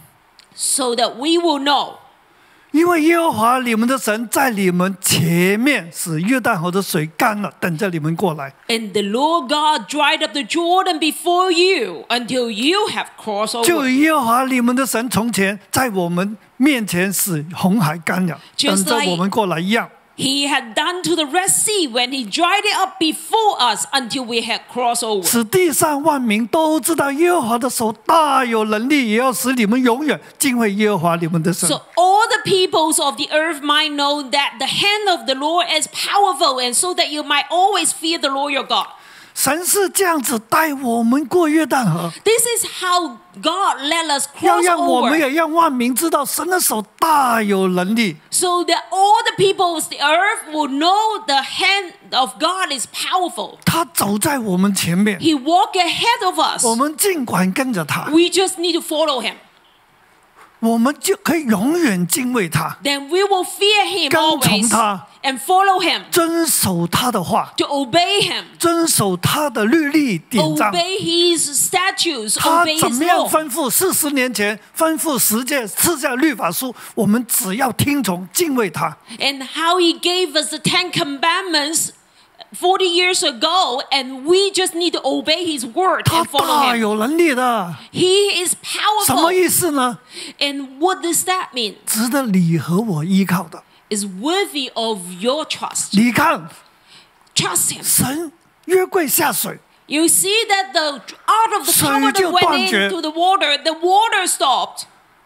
Speaker 4: so that we will know.
Speaker 5: 因为耶和华你们的神在你们前面使约旦河的水干了，等着你们过来。
Speaker 4: And the Lord God dried up the Jordan before you until you have crossed
Speaker 5: 就
Speaker 4: over.
Speaker 5: 耶和华你们的神从前在我们面前使红海干了，
Speaker 4: Just
Speaker 5: 等着
Speaker 4: like-
Speaker 5: 我们过来一样。
Speaker 4: He had done to the Red Sea when he dried it up before us until we had crossed over.
Speaker 5: 使地上万民都知道耶和华的手大有能力，也要使你们永远敬畏耶和华你们的神。
Speaker 4: So all the peoples of the earth might know that the hand of the Lord is powerful, and so that you might always fear the Lord your God.
Speaker 5: 神是这样子带我们过约旦河，
Speaker 4: This is how God let us
Speaker 5: 要
Speaker 4: cross
Speaker 5: 让我们
Speaker 4: over,
Speaker 5: 也让万民知道神的手大有能力。
Speaker 4: so that all the people of the earth will know the hand of God is powerful.
Speaker 5: 他走在我们前面，
Speaker 4: He walked ahead of us.
Speaker 5: 我们尽管跟着他，
Speaker 4: We just need to follow him.
Speaker 5: 我们就可以永远敬畏他，
Speaker 4: Then we will fear him
Speaker 5: 跟从
Speaker 4: always
Speaker 5: 他，
Speaker 4: and follow him,
Speaker 5: 遵守他的话，
Speaker 4: to obey him,
Speaker 5: 遵守他的律例典章。
Speaker 4: obey his statutes,
Speaker 5: 他
Speaker 4: obey
Speaker 5: 怎
Speaker 4: his
Speaker 5: 么样
Speaker 4: law.
Speaker 5: 吩咐？四十年前吩咐十诫赐下律法书，我们只要听从敬畏他。
Speaker 4: And how he gave us the Ten Commandments forty years ago, and we just need to obey his word
Speaker 5: 他
Speaker 4: and follow
Speaker 5: 大
Speaker 4: him.
Speaker 5: 有能力的，
Speaker 4: He is
Speaker 5: 什么
Speaker 4: powerful.
Speaker 5: 意思呢？
Speaker 4: And what does that mean?
Speaker 5: 值得你和我依靠的。
Speaker 4: Is worthy of your trust.
Speaker 5: 你看，
Speaker 4: Trust him.
Speaker 5: 神约柜下水，
Speaker 4: You see that the out of the
Speaker 5: 水
Speaker 4: covenant
Speaker 5: 就断绝。
Speaker 4: went into the water, the water stopped.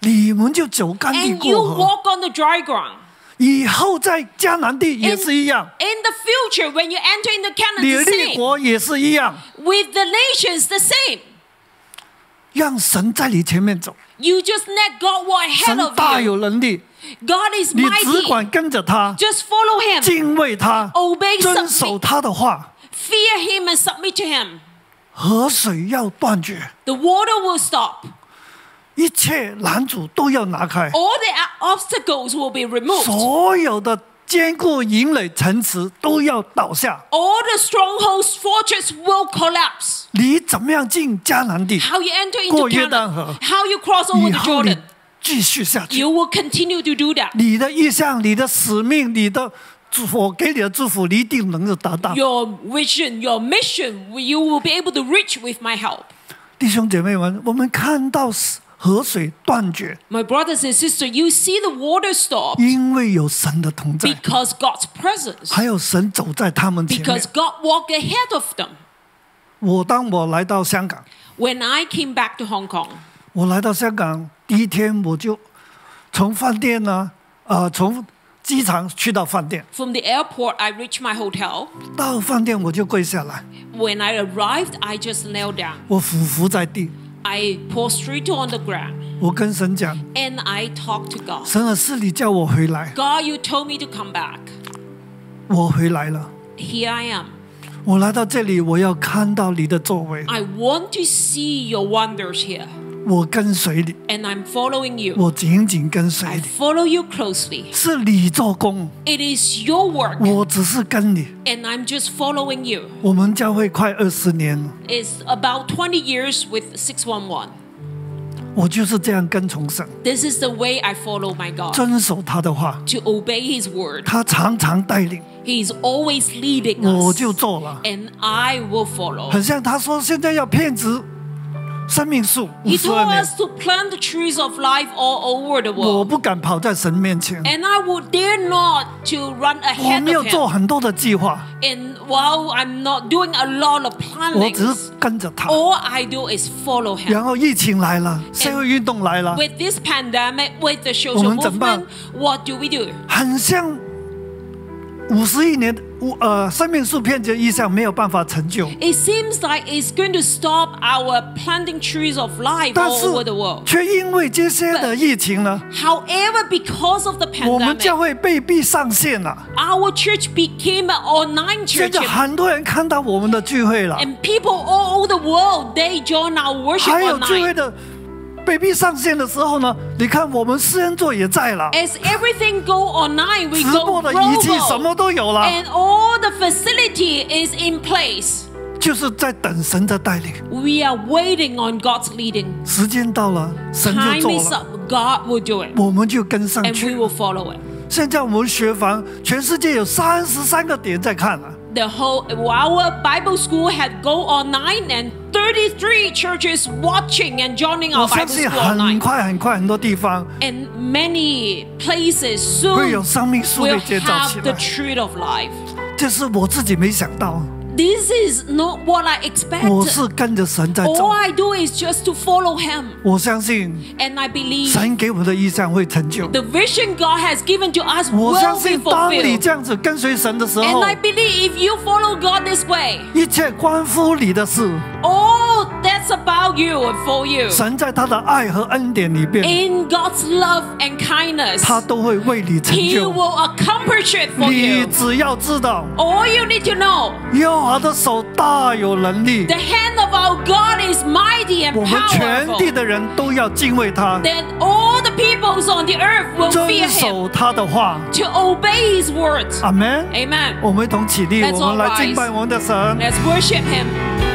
Speaker 5: 你们就走干地
Speaker 4: and you
Speaker 5: 过河。
Speaker 4: walk on the dry ground.
Speaker 5: 以后在迦南地也是一样，
Speaker 4: In the future, when you enter into Canaan,
Speaker 5: 你
Speaker 4: the
Speaker 5: 列
Speaker 4: same.
Speaker 5: 国也是一样，
Speaker 4: With the nations, the same.
Speaker 5: 让神在你前面走，
Speaker 4: You just let God walk
Speaker 5: 神
Speaker 4: ahead of
Speaker 5: 大
Speaker 4: you.
Speaker 5: 有能力，
Speaker 4: God is
Speaker 5: 你只
Speaker 4: mighty.
Speaker 5: 管跟着他，
Speaker 4: Just follow Him.
Speaker 5: 敬畏他，
Speaker 4: Obey,
Speaker 5: 遵守
Speaker 4: submit.
Speaker 5: 他的话，
Speaker 4: Fear Him and submit to Him.
Speaker 5: 河水要断绝，
Speaker 4: The water will stop.
Speaker 5: 一切拦阻都要拿开，
Speaker 4: All the obstacles will be removed.
Speaker 5: 所有的坚固营垒城池都要倒下。
Speaker 4: All the strongholds, fortress will collapse.
Speaker 5: 你怎么样进迦南地？
Speaker 4: How you enter
Speaker 5: 过
Speaker 4: into
Speaker 5: 约旦
Speaker 4: Canaan,
Speaker 5: 河，
Speaker 4: how you cross over
Speaker 5: 以
Speaker 4: the
Speaker 5: 后你
Speaker 4: Jordan.
Speaker 5: 继续下去。
Speaker 4: You will continue to do that.
Speaker 5: 你的意向、你的使命、你的祝福，我给你的祝福，你一定能够达到。
Speaker 4: Your vision, your mission, you will be able to reach with my help.
Speaker 5: 弟兄姐妹们，我们看到河水断绝，
Speaker 4: My brothers and sisters, you see the water stop
Speaker 5: 因为有神的同在，
Speaker 4: because God's presence,
Speaker 5: 还有神走在他们前面
Speaker 4: because。God walked ahead of them.
Speaker 5: 我当我来到香港，
Speaker 4: When I came back to Hong Kong,
Speaker 5: 我来到香港第一天，我就从饭店呢，呃，从机场去到饭店，
Speaker 4: from the airport, I reached my hotel.
Speaker 5: 到饭店我就跪下来，
Speaker 4: When I arrived, I just knelt down.
Speaker 5: 我俯伏在地，
Speaker 4: I prostrate on the ground
Speaker 5: 我跟神讲：
Speaker 4: and I talked to God.
Speaker 5: 神啊，是你叫我回来，
Speaker 4: God, you told me to come back.
Speaker 5: 我回来了。
Speaker 4: Here I am.
Speaker 5: 我来到这里，我要看到你的作为，
Speaker 4: I want to see your wonders here.
Speaker 5: 我跟随你，
Speaker 4: And I'm following you.
Speaker 5: 我紧紧跟随
Speaker 4: I
Speaker 5: 你，
Speaker 4: follow you closely.
Speaker 5: 是你做工，
Speaker 4: It is your work.
Speaker 5: 我只是跟你。
Speaker 4: And I'm just following you.
Speaker 5: 我们教会快二十年了，
Speaker 4: It's about twenty years with six one one.
Speaker 5: 我就是这样跟从神，
Speaker 4: This is the way I follow my God.
Speaker 5: 遵守他的话，
Speaker 4: To obey His word.
Speaker 5: 他常常带领，
Speaker 4: He is always leading
Speaker 5: 我
Speaker 4: us.
Speaker 5: 就做了。
Speaker 4: And I will follow.
Speaker 5: 很像他说现在要骗植生命树五
Speaker 4: He
Speaker 5: 十二
Speaker 4: told
Speaker 5: 年，
Speaker 4: us to plant the trees of life all over the
Speaker 5: 我
Speaker 4: world.
Speaker 5: 不敢跑在神面前，
Speaker 4: And I would dare not to run
Speaker 5: 我
Speaker 4: ahead
Speaker 5: 没有
Speaker 4: of
Speaker 5: 做
Speaker 4: him.
Speaker 5: 很多的计划，
Speaker 4: And while I'm not doing a lot of
Speaker 5: 我只
Speaker 4: planning,
Speaker 5: 是跟着他。
Speaker 4: all I do is follow
Speaker 5: 然
Speaker 4: him.
Speaker 5: 后疫情来了，社会运动来了，
Speaker 4: With this pandemic, with the
Speaker 5: 我
Speaker 4: social
Speaker 5: 们怎么办？
Speaker 4: movement, what do we do?
Speaker 5: 很像五十亿年五呃生命树骗植意象没有办法成就，
Speaker 4: It seems like it's going to stop our planting trees of life
Speaker 5: 但
Speaker 4: all
Speaker 5: 是
Speaker 4: over the world.
Speaker 5: 却因为这些的疫情呢，
Speaker 4: However, because of the
Speaker 5: 我们教
Speaker 4: pandemic,
Speaker 5: 会被逼上线了。
Speaker 4: our church became an online
Speaker 5: 现
Speaker 4: church.
Speaker 5: 在很多人看到我们的聚会了，
Speaker 4: And people all over the world, they join our worship
Speaker 5: 还有聚会
Speaker 4: online.
Speaker 5: 的被逼上线的时候呢，你看我们施恩座也在了，
Speaker 4: As everything go online, we
Speaker 5: 直
Speaker 4: go
Speaker 5: 播的仪器什
Speaker 4: global.
Speaker 5: 么都有了，
Speaker 4: And all the facility is in place.
Speaker 5: 就是在等神的带领。
Speaker 4: We are waiting on God's leading.
Speaker 5: 时间到了，神就
Speaker 4: Time
Speaker 5: 做
Speaker 4: is
Speaker 5: 了，
Speaker 4: up. God will do it.
Speaker 5: 我们就跟上
Speaker 4: And we
Speaker 5: 去
Speaker 4: will。follow it.
Speaker 5: 现在我们学房，全世界有三十三个点在看了。
Speaker 4: The whole our Bible school had go online and thirty-three churches watching and joining
Speaker 5: 我
Speaker 4: our
Speaker 5: 相
Speaker 4: Bible
Speaker 5: 信
Speaker 4: school
Speaker 5: 很
Speaker 4: online.
Speaker 5: 快很快，很多地方
Speaker 4: And many places
Speaker 5: 会有
Speaker 4: soon
Speaker 5: 生命树
Speaker 4: will
Speaker 5: 被建造起
Speaker 4: have the
Speaker 5: 来。
Speaker 4: tree of life.
Speaker 5: 这是我自己没想到，
Speaker 4: This is not what I
Speaker 5: 我
Speaker 4: expected.
Speaker 5: 是跟着神在
Speaker 4: All
Speaker 5: 走。
Speaker 4: I do is just to follow Him.
Speaker 5: 我相信
Speaker 4: And I believe
Speaker 5: 神给我的意象会成就。
Speaker 4: the vision God has given to us
Speaker 5: 我
Speaker 4: will
Speaker 5: 相
Speaker 4: be
Speaker 5: 信，当你
Speaker 4: fulfilled.
Speaker 5: 这样子跟随神的时
Speaker 4: And
Speaker 5: 候，
Speaker 4: I believe if you follow God this way,
Speaker 5: 一切关乎你的事，
Speaker 4: all that's about you and for you.
Speaker 5: 神在他的爱和恩典里边，
Speaker 4: In God's love and kindness,
Speaker 5: 他都会为你成
Speaker 4: He
Speaker 5: 就。
Speaker 4: will accomplish it for
Speaker 5: 你
Speaker 4: you.
Speaker 5: 只要知道，
Speaker 4: All you need to know,
Speaker 5: 耶和华的手大有能力，
Speaker 4: the hand of our God is mighty and
Speaker 5: 我们全地
Speaker 4: powerful.
Speaker 5: 的人都要敬畏他，
Speaker 4: Then all the peoples on the earth will
Speaker 5: 遵
Speaker 4: fear Him
Speaker 5: 守他的话。
Speaker 4: to obey His words.
Speaker 5: 阿门。
Speaker 4: Amen.
Speaker 5: 我们一同起立，
Speaker 4: Let's
Speaker 5: 我们来
Speaker 4: all
Speaker 5: 敬拜
Speaker 4: rise.
Speaker 5: 我们的神。
Speaker 4: Let's worship Him.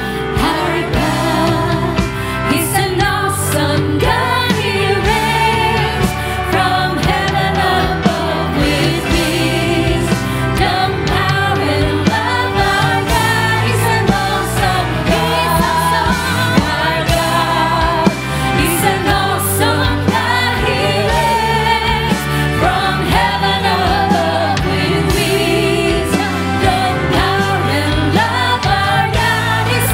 Speaker 6: Our God is an awesome God. He reigns from heaven above with wisdom, power, and love. Our God is an awesome God. Our God is an awesome God. He reigns from heaven above with wisdom, power, and love. Our God is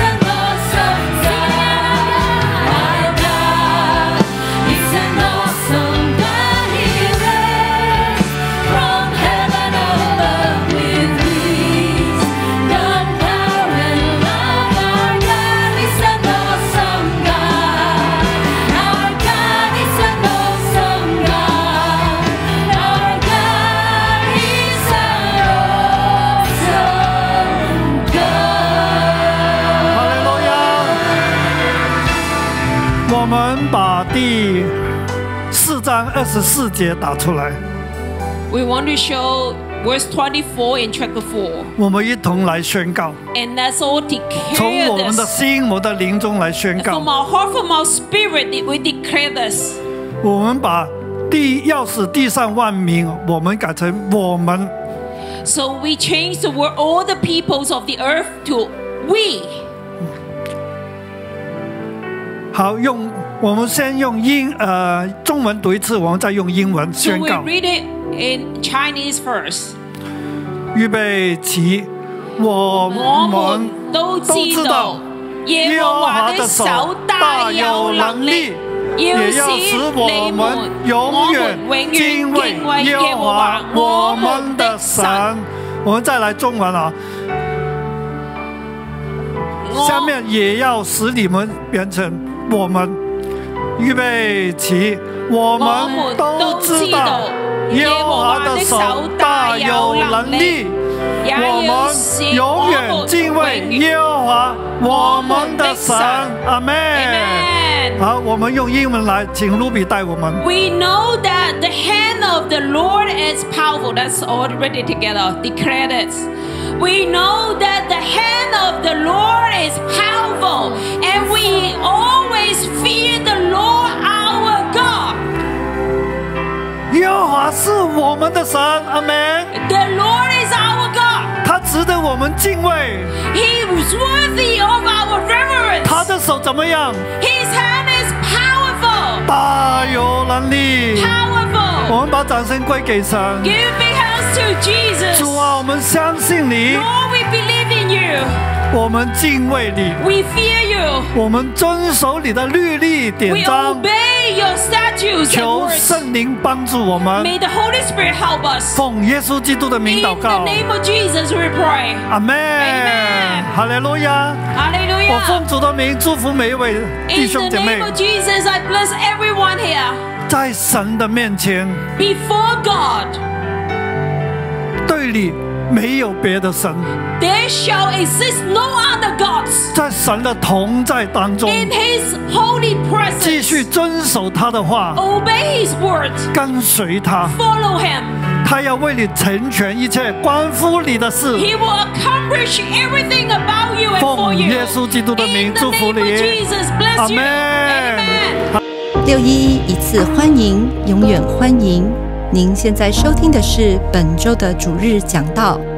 Speaker 5: 我们把第四章二十四节打出来，
Speaker 4: We want to show verse twenty-four in chapter four.
Speaker 5: 我们一同来宣告，
Speaker 4: And let's all
Speaker 5: 从
Speaker 4: declare
Speaker 5: 我们的
Speaker 4: this.
Speaker 5: 心、我们的灵中来宣
Speaker 4: From
Speaker 5: 告。
Speaker 4: our heart, from our spirit, we declare this.
Speaker 5: 我们把地要使地上万民，我们改成我们。
Speaker 4: So we change the word all the peoples of the earth to we.
Speaker 5: 好，用我们先用英呃中文读一次，我们再用英文
Speaker 4: So
Speaker 5: 宣
Speaker 4: we
Speaker 5: 告。
Speaker 4: read it in Chinese first.
Speaker 5: 预备起，我
Speaker 4: 我
Speaker 5: 们
Speaker 4: 们都
Speaker 5: 都知道
Speaker 4: 知道，耶和華的手大有能力，要
Speaker 5: 也要使
Speaker 4: 使
Speaker 5: 我
Speaker 4: 你
Speaker 5: 們
Speaker 4: 們
Speaker 5: 永遠
Speaker 4: 永遠
Speaker 5: 敬畏
Speaker 4: 敬畏
Speaker 5: 耶和
Speaker 4: 耶和華
Speaker 5: 華我
Speaker 4: 我
Speaker 5: 們的
Speaker 4: 們的
Speaker 5: 神
Speaker 4: 神。。
Speaker 5: 我們再來中文啊，下面也要使你們變成我們。預備起，我
Speaker 4: 我
Speaker 5: 們
Speaker 4: 們
Speaker 5: 都
Speaker 4: 都知
Speaker 5: 知道
Speaker 4: 道
Speaker 5: 耶和
Speaker 4: 耶和
Speaker 5: 華的手
Speaker 4: 華的手
Speaker 5: 大
Speaker 4: 大
Speaker 5: 有
Speaker 4: 有
Speaker 5: 能力
Speaker 4: 能力，也
Speaker 5: 我
Speaker 4: 要
Speaker 5: 們
Speaker 4: 使
Speaker 5: 永
Speaker 4: 我
Speaker 5: 遠
Speaker 4: 們
Speaker 5: 敬畏
Speaker 4: 永遠
Speaker 5: 耶和華我們的神。阿門。
Speaker 4: Amen.
Speaker 5: 好，我們用英文來，請 Ruby 帶我們。
Speaker 4: We know that the hand of the Lord is powerful. That's already together. Declare this. We know that the hand of the Lord is powerful, and we always fear the Lord our God.
Speaker 5: 耶和華是我們的神，阿門。
Speaker 4: The Lord is our God.
Speaker 5: 他值得我們敬畏。
Speaker 4: He is worthy of our reverence.
Speaker 5: 他的手怎麼樣？
Speaker 4: His hand is powerful.
Speaker 5: 大有能力。我
Speaker 4: Powerful.
Speaker 5: 們把掌聲歸給神。
Speaker 4: Give big hands to Jesus.
Speaker 5: 主啊，我們相信你，
Speaker 4: Lord, we believe in you.
Speaker 5: 我們敬畏你，
Speaker 4: We fear you.
Speaker 5: 我們遵守你的律例
Speaker 4: We
Speaker 5: 典章。
Speaker 4: obey your statutes and
Speaker 5: 求
Speaker 4: words.
Speaker 5: 聖靈幫助我們，
Speaker 4: May the Holy Spirit help us.
Speaker 5: 奉耶穌基督的名
Speaker 4: In
Speaker 5: 禱
Speaker 4: the
Speaker 5: 告。
Speaker 4: name of Jesus we pray.
Speaker 5: 阿門。
Speaker 4: Amen
Speaker 5: 哈利路亞。我奉
Speaker 4: Hallelujah.
Speaker 5: 主的名祝福每一位弟
Speaker 4: In
Speaker 5: 兄
Speaker 4: the
Speaker 5: 姐妹
Speaker 4: name，of Jesus, I bless everyone here.
Speaker 5: 在神的面前，
Speaker 4: Before God,
Speaker 5: 對你沒有別的神，
Speaker 4: there shall exist no other gods.
Speaker 5: 在神的同在當中，
Speaker 4: In His holy
Speaker 5: 繼
Speaker 4: presence,
Speaker 5: 續遵守他的話，
Speaker 4: obey His words.
Speaker 5: 跟隨他，
Speaker 4: Follow Him.
Speaker 5: 他要為你成全一切關乎你的事。
Speaker 4: He will accomplish everything about you and for
Speaker 5: 奉
Speaker 4: you.
Speaker 5: 耶穌基督的名
Speaker 4: In the
Speaker 5: 祝福
Speaker 4: name of
Speaker 5: 你。
Speaker 4: Jesus, bless
Speaker 5: 阿
Speaker 4: you.
Speaker 5: 門。
Speaker 4: Amen.
Speaker 1: 六一一一次欢迎，永远欢迎！您现在收听的是本周的主日讲道。